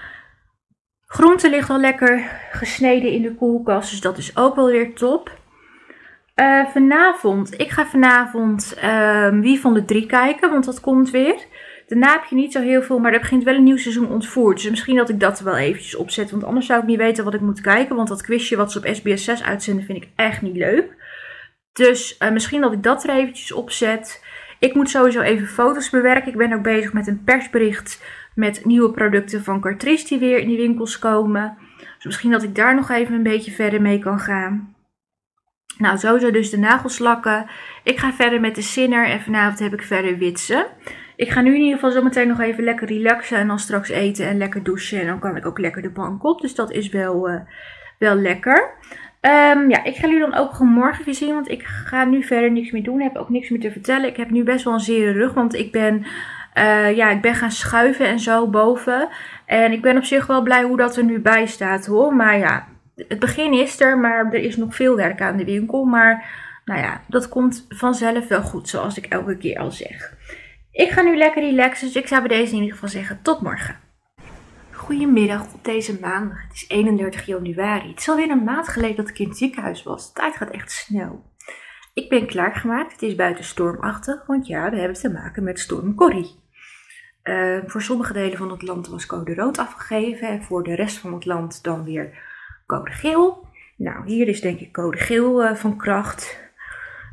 Groente ligt al lekker gesneden in de koelkast. Dus dat is ook wel weer top. Uh, vanavond. Ik ga vanavond uh, Wie van de Drie kijken. Want dat komt weer. Daarna heb je niet zo heel veel. Maar er begint wel een nieuw seizoen ontvoerd. Dus misschien dat ik dat wel eventjes opzet. Want anders zou ik niet weten wat ik moet kijken. Want dat quizje wat ze op S B S zes uitzenden vind ik echt niet leuk. Dus uh, misschien dat ik dat er eventjes opzet. Ik moet sowieso even foto's bewerken. Ik ben ook bezig met een persbericht met nieuwe producten van Catrice die weer in die winkels komen. Dus misschien dat ik daar nog even een beetje verder mee kan gaan. Nou, sowieso dus de nagelslakken. Ik ga verder met de Sinner en vanavond heb ik verder witsen. Ik ga nu in ieder geval zometeen nog even lekker relaxen en dan straks eten en lekker douchen. En dan kan ik ook lekker de bank op. Dus dat is wel, uh, wel lekker. Um, ja, ik ga jullie dan ook gewoon morgen weer zien, want ik ga nu verder niks meer doen. Ik heb ook niks meer te vertellen. Ik heb nu best wel een zere rug, want ik ben, uh, ja, ik ben gaan schuiven en zo boven. En ik ben op zich wel blij hoe dat er nu bij staat hoor. Maar ja, het begin is er, maar er is nog veel werk aan de winkel. Maar nou ja, dat komt vanzelf wel goed, zoals ik elke keer al zeg. Ik ga nu lekker relaxen, dus ik zou bij deze in ieder geval zeggen tot morgen. Goedemiddag op deze maandag. Het is eenendertig januari. Het is alweer een maand geleden dat ik in het ziekenhuis was. De tijd gaat echt snel. Ik ben klaargemaakt. Het is buiten stormachtig, want ja, we hebben te maken met storm Corrie. Uh, voor sommige delen van het land was code rood afgegeven en voor de rest van het land dan weer code geel. Nou, hier is denk ik code geel uh, van kracht.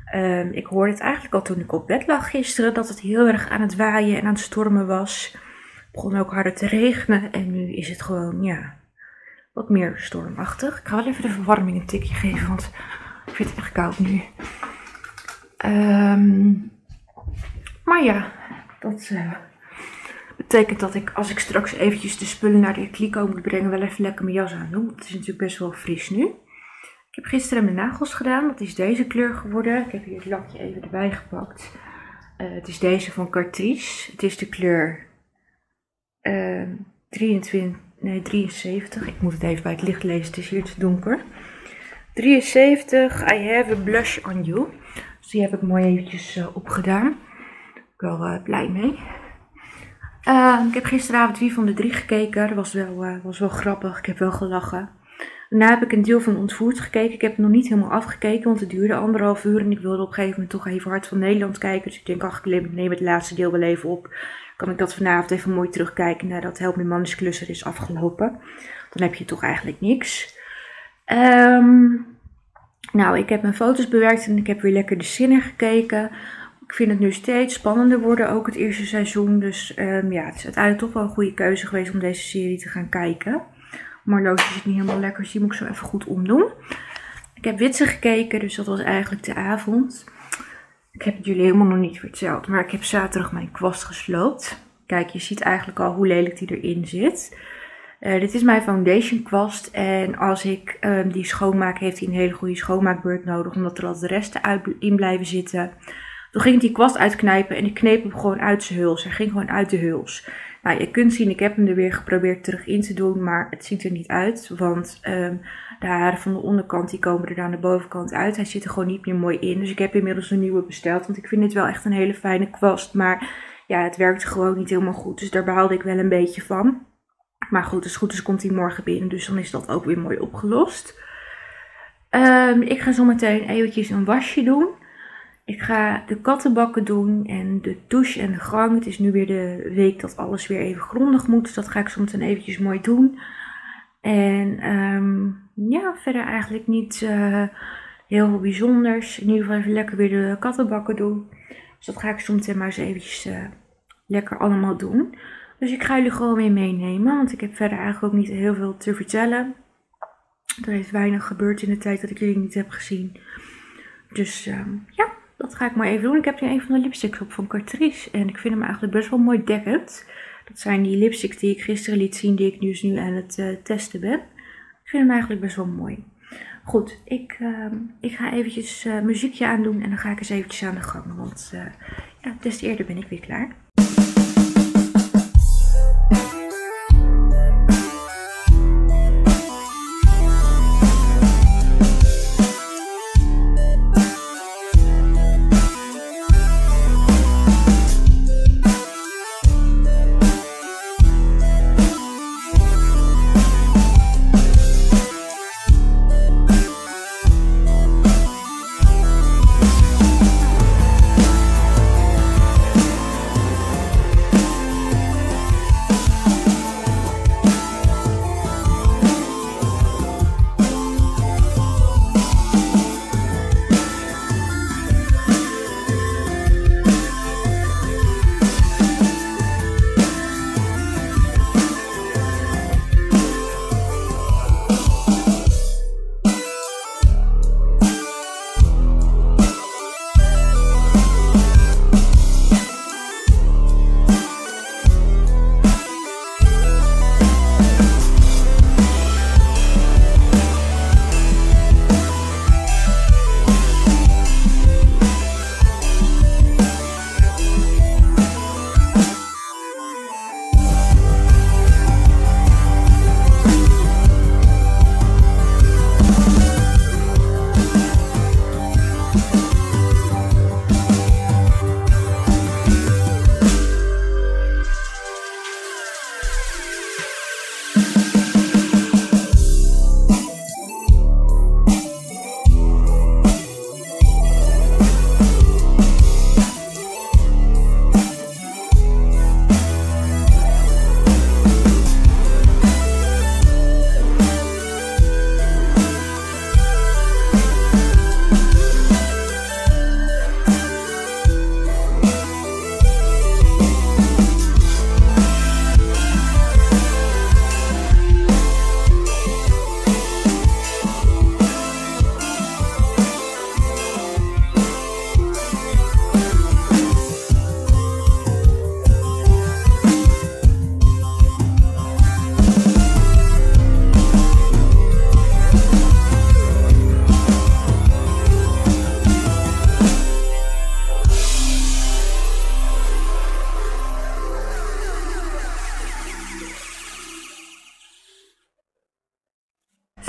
Um, ik hoorde het eigenlijk al toen ik op bed lag gisteren, dat het heel erg aan het waaien en aan het stormen was. Het begon ook harder te regenen en nu is het gewoon, ja, wat meer stormachtig. Ik ga wel even de verwarming een tikje geven, want ik vind het echt koud nu. Um, maar ja, dat uh, betekent dat ik, als ik straks eventjes de spullen naar de kliko moet brengen, wel even lekker mijn jas aan doe. Het is natuurlijk best wel fris nu. Ik heb gisteren mijn nagels gedaan. Dat is deze kleur geworden. Ik heb hier het lakje even erbij gepakt. Uh, het is deze van Catrice. Het is de kleur uh, drieëntwintig, nee, drieënzeventig. Ik moet het even bij het licht lezen. Het is hier te donker. drieënzeventig. I have a blush on you. Dus die heb ik mooi eventjes uh, opgedaan. Ik ben wel uh, blij mee. Uh, ik heb gisteravond Wie van de Drie gekeken. Dat was wel, uh, was wel grappig. Ik heb wel gelachen. Daarna heb ik een deel van Ontvoerd gekeken. Ik heb het nog niet helemaal afgekeken, want het duurde anderhalf uur. En ik wilde op een gegeven moment toch even Hart van Nederland kijken. Dus ik denk, ach, ik neem het laatste deel wel even op. Kan ik dat vanavond even mooi terugkijken nadat Help Me Man is Klusser is afgelopen. Dan heb je toch eigenlijk niks. Um, nou, ik heb mijn foto's bewerkt en ik heb weer lekker de zinnen gekeken. Ik vind het nu steeds spannender worden, ook het eerste seizoen. Dus um, ja, het is uiteindelijk toch wel een goede keuze geweest om deze serie te gaan kijken. Marloes zit niet helemaal lekker, dus die moet ik zo even goed omdoen. Ik heb Witse gekeken, dus dat was eigenlijk de avond. Ik heb het jullie helemaal nog niet verteld, maar ik heb zaterdag mijn kwast gesloopt. Kijk, je ziet eigenlijk al hoe lelijk die erin zit. Uh, dit is mijn foundation kwast en als ik um, die schoonmaak, heeft hij een hele goede schoonmaakbeurt nodig, omdat er altijd de resten uit, in blijven zitten. Toen ging ik die kwast uitknijpen en ik kneep hem gewoon uit zijn huls. Hij ging gewoon uit de huls. Nou, je kunt zien, ik heb hem er weer geprobeerd terug in te doen, maar het ziet er niet uit. Want um, de haren van de onderkant, die komen er aan de bovenkant uit. Hij zit er gewoon niet meer mooi in. Dus ik heb inmiddels een nieuwe besteld, want ik vind dit wel echt een hele fijne kwast. Maar ja, het werkt gewoon niet helemaal goed. Dus daar behaalde ik wel een beetje van. Maar goed, als het goed is, komt hij morgen binnen. Dus dan is dat ook weer mooi opgelost. Um, ik ga zo meteen eventjes een wasje doen. Ik ga de kattenbakken doen en de douche en de gang. Het is nu weer de week dat alles weer even grondig moet. Dus dat ga ik zo meteen eventjes mooi doen. En um, ja, verder eigenlijk niet uh, heel veel bijzonders. In ieder geval even lekker weer de kattenbakken doen. Dus dat ga ik zo meteen maar eens eventjes uh, lekker allemaal doen. Dus ik ga jullie gewoon weer meenemen. Want ik heb verder eigenlijk ook niet heel veel te vertellen. Er heeft weinig gebeurd in de tijd dat ik jullie niet heb gezien. Dus um, ja. Dat ga ik maar even doen. Ik heb nu een van de lipsticks op van Catrice. En ik vind hem eigenlijk best wel mooi dekkend. Dat zijn die lipsticks die ik gisteren liet zien. Die ik dus nu aan het uh, testen ben. Ik vind hem eigenlijk best wel mooi. Goed, ik, uh, ik ga eventjes uh, muziekje aandoen. En dan ga ik eens eventjes aan de gang. Want uh, ja, des te eerder ben ik weer klaar.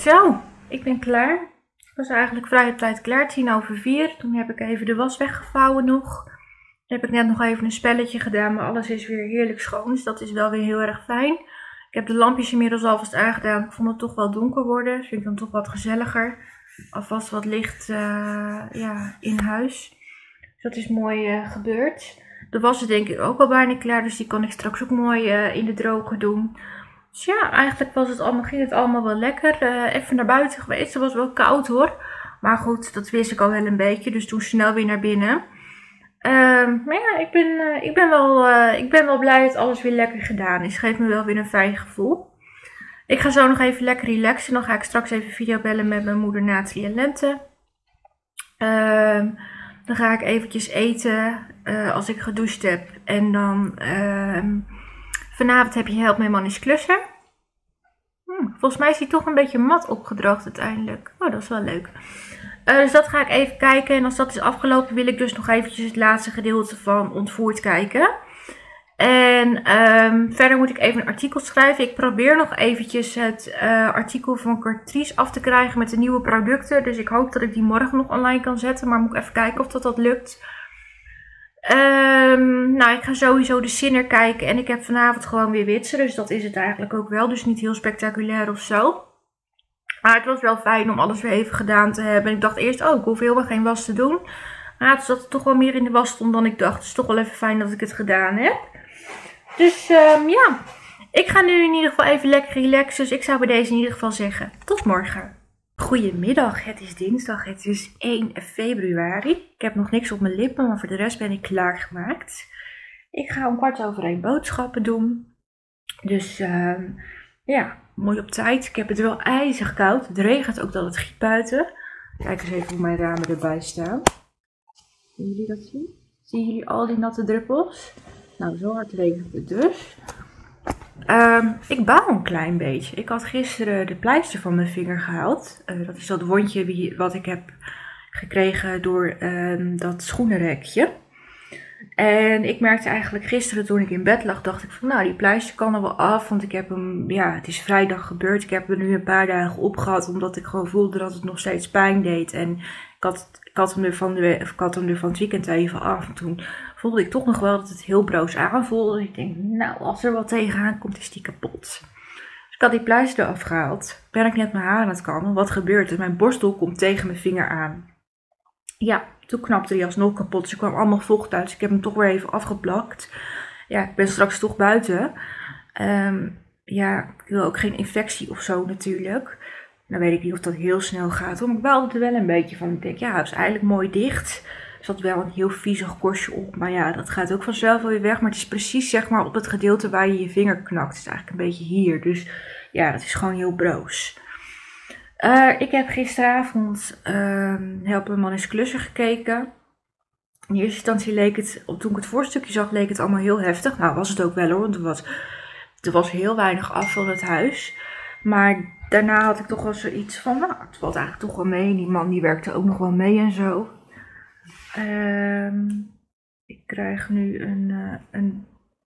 Zo, ik ben klaar. Ik was eigenlijk vrij op tijd klaar, tien over vier. Toen heb ik even de was weggevouwen nog. Toen heb ik net nog even een spelletje gedaan, maar alles is weer heerlijk schoon. Dus dat is wel weer heel erg fijn. Ik heb de lampjes inmiddels alvast aangedaan. Ik vond het toch wel donker worden. Dat vind ik dan toch wat gezelliger. Alvast wat licht uh, ja, in huis. Dus dat is mooi uh, gebeurd. De was is denk ik ook al bijna klaar. Dus die kan ik straks ook mooi uh, in de droger doen. Dus ja, eigenlijk was het allemaal, ging het allemaal wel lekker. Uh, even naar buiten geweest. Het was wel koud hoor. Maar goed, dat wist ik al wel een beetje. Dus toen snel weer naar binnen. Uh, maar ja, ik ben, uh, ik, ben wel, uh, ik ben wel blij dat alles weer lekker gedaan is. Geeft me wel weer een fijn gevoel. Ik ga zo nog even lekker relaxen. Dan ga ik straks even video bellen met mijn moeder Nathalie en Lente. Uh, dan ga ik eventjes eten uh, als ik gedoucht heb. En dan uh, vanavond heb je Help Mijn Man is Klussen. Hm, volgens mij is hij toch een beetje mat opgedroogd uiteindelijk. Oh, dat is wel leuk. Uh, dus dat ga ik even kijken. En als dat is afgelopen wil ik dus nog eventjes het laatste gedeelte van Ontvoerd kijken. En um, verder moet ik even een artikel schrijven. Ik probeer nog eventjes het uh, artikel van Cartrice af te krijgen met de nieuwe producten. Dus ik hoop dat ik die morgen nog online kan zetten. Maar moet ik even kijken of dat, dat lukt. Um, nou, ik ga sowieso de Sinner kijken. En ik heb vanavond gewoon weer Witsen. Dus dat is het eigenlijk ook wel. Dus niet heel spectaculair of zo. Maar het was wel fijn om alles weer even gedaan te hebben. Ik dacht eerst, oh, ik hoef helemaal geen was te doen. Maar toen zat er toch wel meer in de was stond dan ik dacht. Het is toch wel even fijn dat ik het gedaan heb. Dus um, ja, ik ga nu in ieder geval even lekker relaxen. Dus ik zou bij deze in ieder geval zeggen, tot morgen. Goedemiddag, het is dinsdag. Het is één februari. Ik heb nog niks op mijn lippen, maar voor de rest ben ik klaargemaakt. Ik ga om kwart over één boodschappen doen. Dus um, ja, mooi op tijd. Ik heb het wel ijzig koud. Het regent ook dat het giet buiten. Kijk eens even hoe mijn ramen erbij staan. Zien jullie dat zien? Zien jullie al die natte druppels? Nou, zo hard regent het dus. Um, ik baal een klein beetje. Ik had gisteren de pleister van mijn vinger gehaald. Uh, dat is dat wondje wat ik heb gekregen door um, dat schoenenrekje. En ik merkte eigenlijk gisteren toen ik in bed lag, dacht ik van nou, die pleister kan er wel af. Want ik heb hem, ja, het is vrijdag gebeurd. Ik heb er nu een paar dagen op gehad, omdat ik gewoon voelde dat het nog steeds pijn deed. En ik had, ik had, hem, er van de, ik had hem er van het weekend even af. En toen voelde ik toch nog wel dat het heel broos aanvoelde. Ik denk, nou, als er wat tegenaan komt, is die kapot. Dus ik had die pleister eraf gehaald. Ben ik net mijn haar aan het kammen. Wat gebeurt er? Mijn borstel komt tegen mijn vinger aan. Ja, toen knapte hij alsnog kapot. Dus er kwam allemaal vocht uit. Dus ik heb hem toch weer even afgeplakt. Ja, ik ben straks toch buiten. Um, ja, ik wil ook geen infectie of zo natuurlijk. Nou weet ik niet of dat heel snel gaat. Maar ik baalde er wel een beetje van. Ik denk, ja, het is eigenlijk mooi dicht. Er zat wel een heel viezig korstje op. Maar ja, dat gaat ook vanzelf wel weer weg. Maar het is precies zeg maar op het gedeelte waar je je vinger knakt. Het is eigenlijk een beetje hier. Dus ja, dat is gewoon heel broos. Uh, ik heb gisteravond uh, Help Mijn Man is Klussen gekeken. In eerste instantie leek het, toen ik het voorstukje zag, leek het allemaal heel heftig. Nou, was het ook wel hoor, want er was, er was heel weinig af van het huis. Maar daarna had ik toch wel zoiets van, nou, het valt eigenlijk toch wel mee. Die man die werkte ook nog wel mee en zo. Uh, ik krijg nu een... Uh, een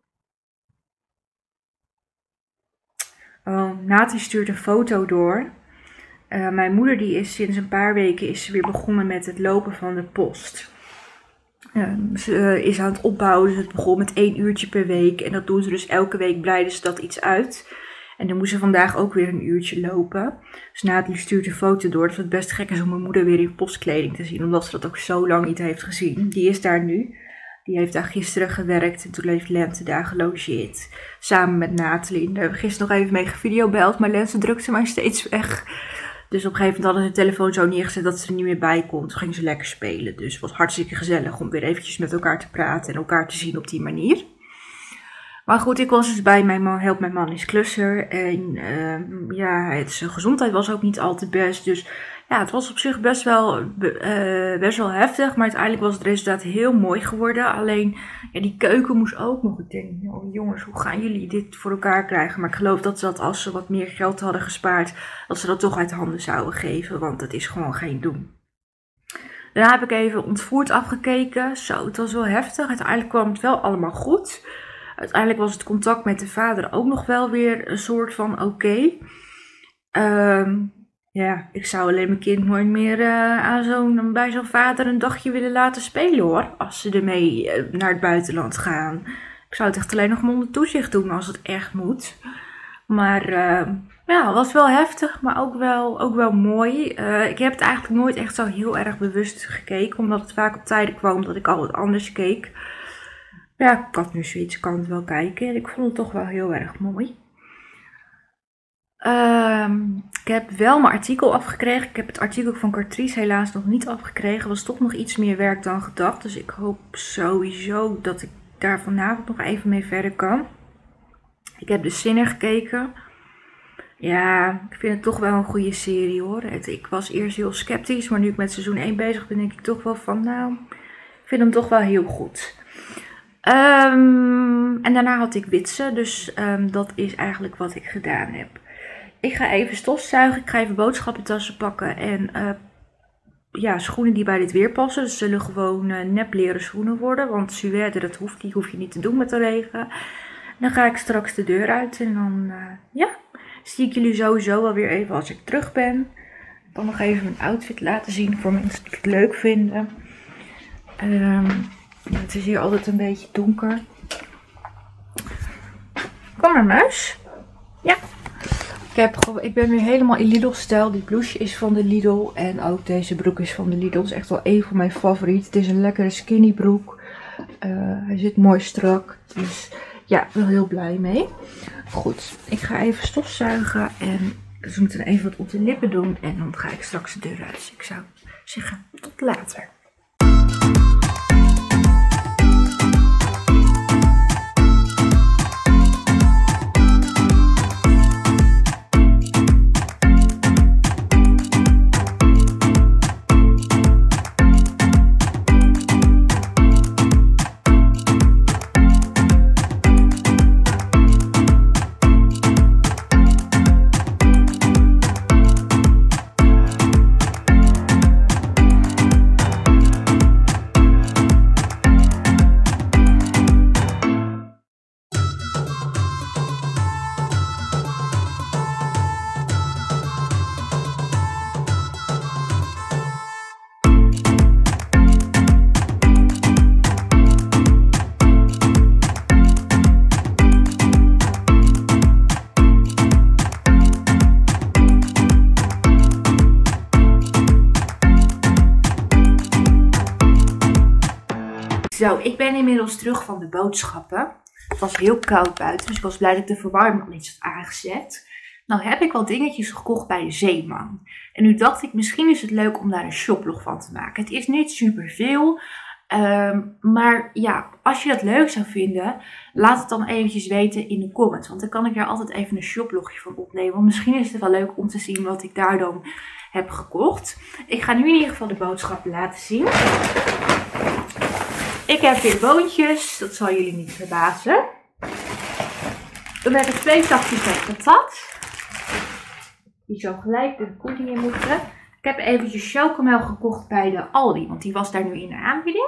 oh, Nathalie stuurt een foto door. Uh, mijn moeder die is sinds een paar weken is weer begonnen met het lopen van de post. Uh, ze uh, is aan het opbouwen, dus het begon met één uurtje per week. En dat doen ze dus elke week, breiden ze dat iets uit. En dan moest ze vandaag ook weer een uurtje lopen. Dus Nathalie stuurt een foto door. Dat het best gek is om mijn moeder weer in postkleding te zien. Omdat ze dat ook zo lang niet heeft gezien. Die is daar nu. Die heeft daar gisteren gewerkt en toen heeft Lente daar gelogeerd. Samen met Nathalie. Daar hebben we gisteren nog even mee gevideobeld. Maar Lente drukte mij steeds weg. Dus op een gegeven moment hadden ze de telefoon zo neergezet dat ze er niet meer bij kon. Toen gingen ze lekker spelen. Dus het was hartstikke gezellig om weer eventjes met elkaar te praten en elkaar te zien op die manier. Maar goed, ik was dus bij mijn man, Help Mijn Man is Klusser. En uh, ja, het, zijn gezondheid was ook niet al te best. Dus ja, het was op zich best wel, uh, best wel heftig. Maar uiteindelijk was het resultaat heel mooi geworden. Alleen, ja, die keuken moest ook nog. Ik denk, oh, jongens, hoe gaan jullie dit voor elkaar krijgen? Maar ik geloof dat ze dat als ze wat meer geld hadden gespaard, dat ze dat toch uit handen zouden geven. Want het is gewoon geen doen. Daarna heb ik even Ontvoerd afgekeken. Zo, het was wel heftig. Uiteindelijk kwam het wel allemaal goed. Uiteindelijk was het contact met de vader ook nog wel weer een soort van oké. Okay. Um, ja, ik zou alleen mijn kind nooit meer uh, aan zo'n, bij zo'n vader een dagje willen laten spelen hoor. Als ze ermee uh, naar het buitenland gaan. Ik zou het echt alleen nog maar onder toezicht doen als het echt moet. Maar uh, ja, het was wel heftig, maar ook wel, ook wel mooi. Uh, ik heb het eigenlijk nooit echt zo heel erg bewust gekeken. Omdat het vaak op tijden kwam dat ik al wat anders keek. Ja, ik had nu zoiets, ik kan het wel kijken. En ik vond het toch wel heel erg mooi. Uh, ik heb wel mijn artikel afgekregen. Ik heb het artikel van Cartrice helaas nog niet afgekregen. Het was toch nog iets meer werk dan gedacht. Dus ik hoop sowieso dat ik daar vanavond nog even mee verder kan. Ik heb de Sinner gekeken. Ja, ik vind het toch wel een goede serie hoor. Het, ik was eerst heel sceptisch, maar nu ik met seizoen één bezig ben, denk ik toch wel van, nou, ik vind hem toch wel heel goed. Um, en daarna had ik Witse, dus um, dat is eigenlijk wat ik gedaan heb. Ik ga even stofzuigen, ik ga even boodschappentassen pakken en uh, ja, schoenen die bij dit weer passen. Dus zullen gewoon uh, nep leren schoenen worden, want suède, dat hoeft, die hoef je niet te doen met de regen. Dan ga ik straks de deur uit en dan, uh, ja, zie ik jullie sowieso wel weer even als ik terug ben. Ik kan nog even mijn outfit laten zien voor mensen die het leuk vinden. Um, ja, het is hier altijd een beetje donker. Kom maar, muis. Ja. Ik, heb, ik ben weer helemaal in Lidl-stijl. Die blouse is van de Lidl en ook deze broek is van de Lidl. Het is echt wel een van mijn favorieten. Het is een lekkere skinny broek. Uh, hij zit mooi strak. Dus ja, ik ben er heel blij mee. Goed, ik ga even stofzuigen en dus we moeten even wat op de lippen doen. En dan ga ik straks de deur uit. Dus ik zou zeggen, tot later. Zo, ik ben inmiddels terug van de boodschappen. Het was heel koud buiten, dus ik was blij dat ik de verwarming nog niet had aangezet. Nou heb ik wat dingetjes gekocht bij de Zeeman. En nu dacht ik, misschien is het leuk om daar een shoplog van te maken. Het is niet super veel, um, maar ja, als je dat leuk zou vinden, laat het dan eventjes weten in de comments. Want dan kan ik daar altijd even een shoplogje van opnemen. Want misschien is het wel leuk om te zien wat ik daar dan heb gekocht. Ik ga nu in ieder geval de boodschappen laten zien. Ik heb weer boontjes, dat zal jullie niet verbazen. Dan heb ik twee zakjes met patat. Die zo gelijk de koeling in moeten. Ik heb eventjes chocomel gekocht bij de Aldi, want die was daar nu in de aanbieding.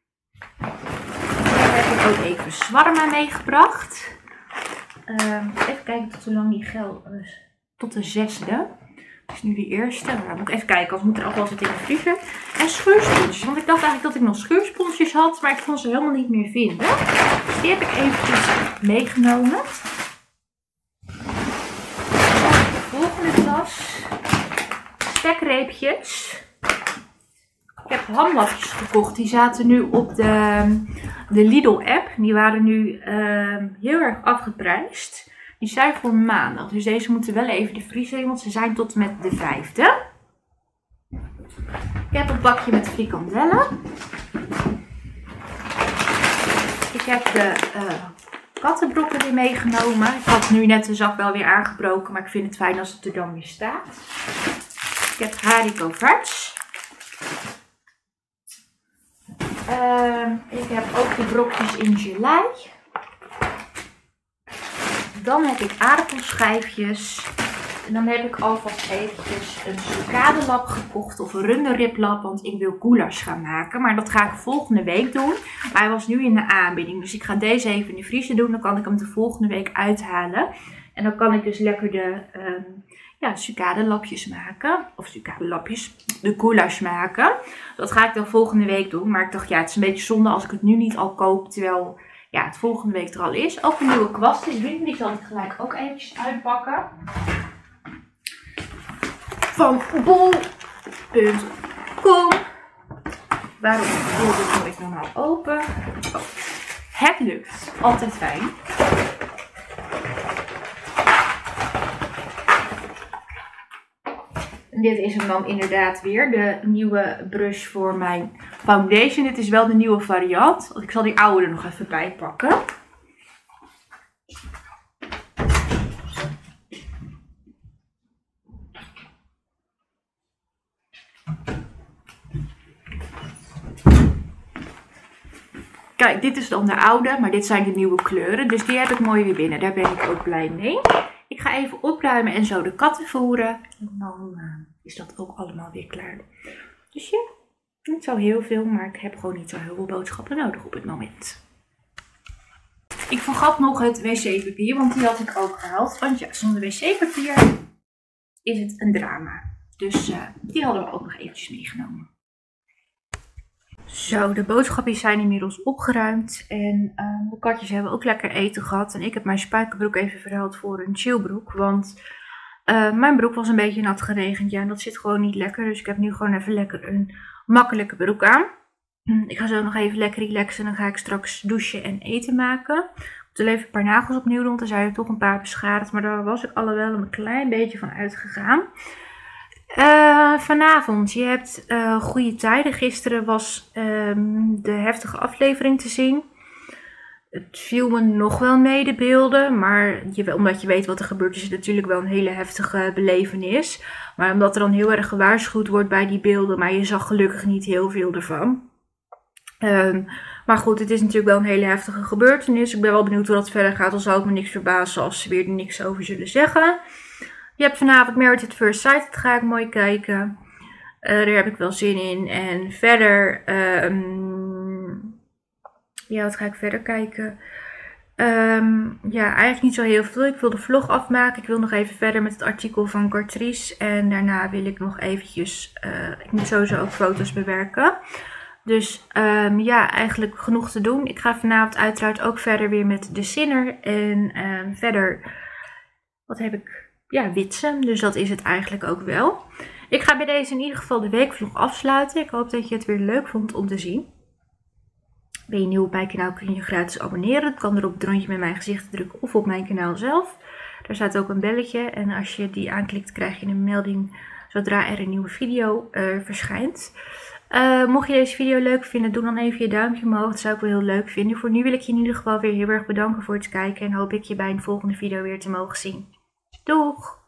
Dan heb ik ook even shawarma meegebracht. Um, even kijken tot hoe lang die geldt. Tot de zesde. Dat is nu de eerste. Maar dan moet ik even kijken, anders moet er ook wel wat in de vriezer. En schuursponsjes. Want ik dacht eigenlijk dat ik nog schuursponsjes had, maar ik kon ze helemaal niet meer vinden. Dus die heb ik eventjes meegenomen. De volgende tas. Spekreepjes. Ik heb hamlapjes gekocht. Die zaten nu op de, de Lidl app. Die waren nu uh, heel erg afgeprijsd. Die zijn voor maandag. Dus deze moeten wel even de vriezer in, want ze zijn tot en met de vijfde. Ik heb een bakje met frikandellen. Ik heb de uh, kattenbrokken weer meegenomen. Ik had nu net de zak wel weer aangebroken, maar ik vind het fijn als het er dan weer staat. Ik heb haricot verts. Uh, ik heb ook de brokjes in gelei. Dan heb ik aardappelschijfjes. En dan heb ik alvast eventjes een sucadelap gekocht of een runderriblap, want ik wil goulash gaan maken. Maar dat ga ik volgende week doen. Maar hij was nu in de aanbieding, dus ik ga deze even in de vriezer doen. Dan kan ik hem de volgende week uithalen. En dan kan ik dus lekker de um, ja, sucadelapjes maken. Of sucadelapjes, de goulash maken. Dat ga ik dan volgende week doen. Maar ik dacht, ja, het is een beetje zonde als ik het nu niet al koop, terwijl ja, het volgende week er al is. Ook een nieuwe kwast is binnen, die zal ik gelijk ook eventjes uitpakken. Van bol punt com. Waarom wil ik dit nooit normaal open? Oh. Het lukt. Altijd fijn. En dit is hem dan inderdaad weer. De nieuwe brush voor mijn foundation. Dit is wel de nieuwe variant. Ik zal die oude er nog even bij pakken. Kijk, dit is dan de oude, maar dit zijn de nieuwe kleuren. Dus die heb ik mooi weer binnen. Daar ben ik ook blij mee. Ik ga even opruimen en zo de katten voeren. En dan uh, is dat ook allemaal weer klaar. Dus ja, niet zo heel veel, maar ik heb gewoon niet zo heel veel boodschappen nodig op het moment. Ik vergat nog het wc-papier, want die had ik ook gehaald. Want ja, zonder wc-papier is het een drama. Dus uh, die hadden we ook nog eventjes meegenomen. Zo, de boodschapjes zijn inmiddels opgeruimd en uh, de katjes hebben ook lekker eten gehad. En ik heb mijn spijkerbroek even verhuild voor een chillbroek, want uh, mijn broek was een beetje nat geregend. Ja, en dat zit gewoon niet lekker, dus ik heb nu gewoon even lekker een makkelijke broek aan. Ik ga zo nog even lekker relaxen en dan ga ik straks douchen en eten maken. Ik doe even een paar nagels opnieuw doen, want er zijn er toch een paar beschadigd, maar daar was ik al wel een klein beetje van uitgegaan. Uh, vanavond, je hebt uh, goede tijden. Gisteren was um, de heftige aflevering te zien. Het viel me nog wel mee, de beelden. Maar je, omdat je weet wat er gebeurt, is het natuurlijk wel een hele heftige belevenis. Maar omdat er dan heel erg gewaarschuwd wordt bij die beelden. Maar je zag gelukkig niet heel veel ervan. Um, maar goed, het is natuurlijk wel een hele heftige gebeurtenis. Ik ben wel benieuwd hoe dat verder gaat. Dan zou het me niks verbazen als ze weer er niks over zullen zeggen. Je hebt vanavond Married at First Sight, dat ga ik mooi kijken. Uh, daar heb ik wel zin in. En verder, um, ja, wat ga ik verder kijken? Um, ja, eigenlijk niet zo heel veel. Ik wil de vlog afmaken. Ik wil nog even verder met het artikel van Cartrice. En daarna wil ik nog eventjes, uh, ik moet sowieso ook foto's bewerken. Dus um, ja, eigenlijk genoeg te doen. Ik ga vanavond uiteraard ook verder weer met de Sinner. En um, verder, wat heb ik? Ja, witsen. Dus dat is het eigenlijk ook wel. Ik ga bij deze in ieder geval de weekvlog afsluiten. Ik hoop dat je het weer leuk vond om te zien. Ben je nieuw op mijn kanaal, kun je je gratis abonneren. Het kan er op het rondje met mijn gezicht drukken of op mijn kanaal zelf. Daar staat ook een belletje. En als je die aanklikt, krijg je een melding zodra er een nieuwe video uh, verschijnt. Uh, mocht je deze video leuk vinden, doe dan even je duimpje omhoog. Dat zou ik wel heel leuk vinden. Voor nu wil ik je in ieder geval weer heel erg bedanken voor het kijken. En hoop ik je bij een volgende video weer te mogen zien. Doeg!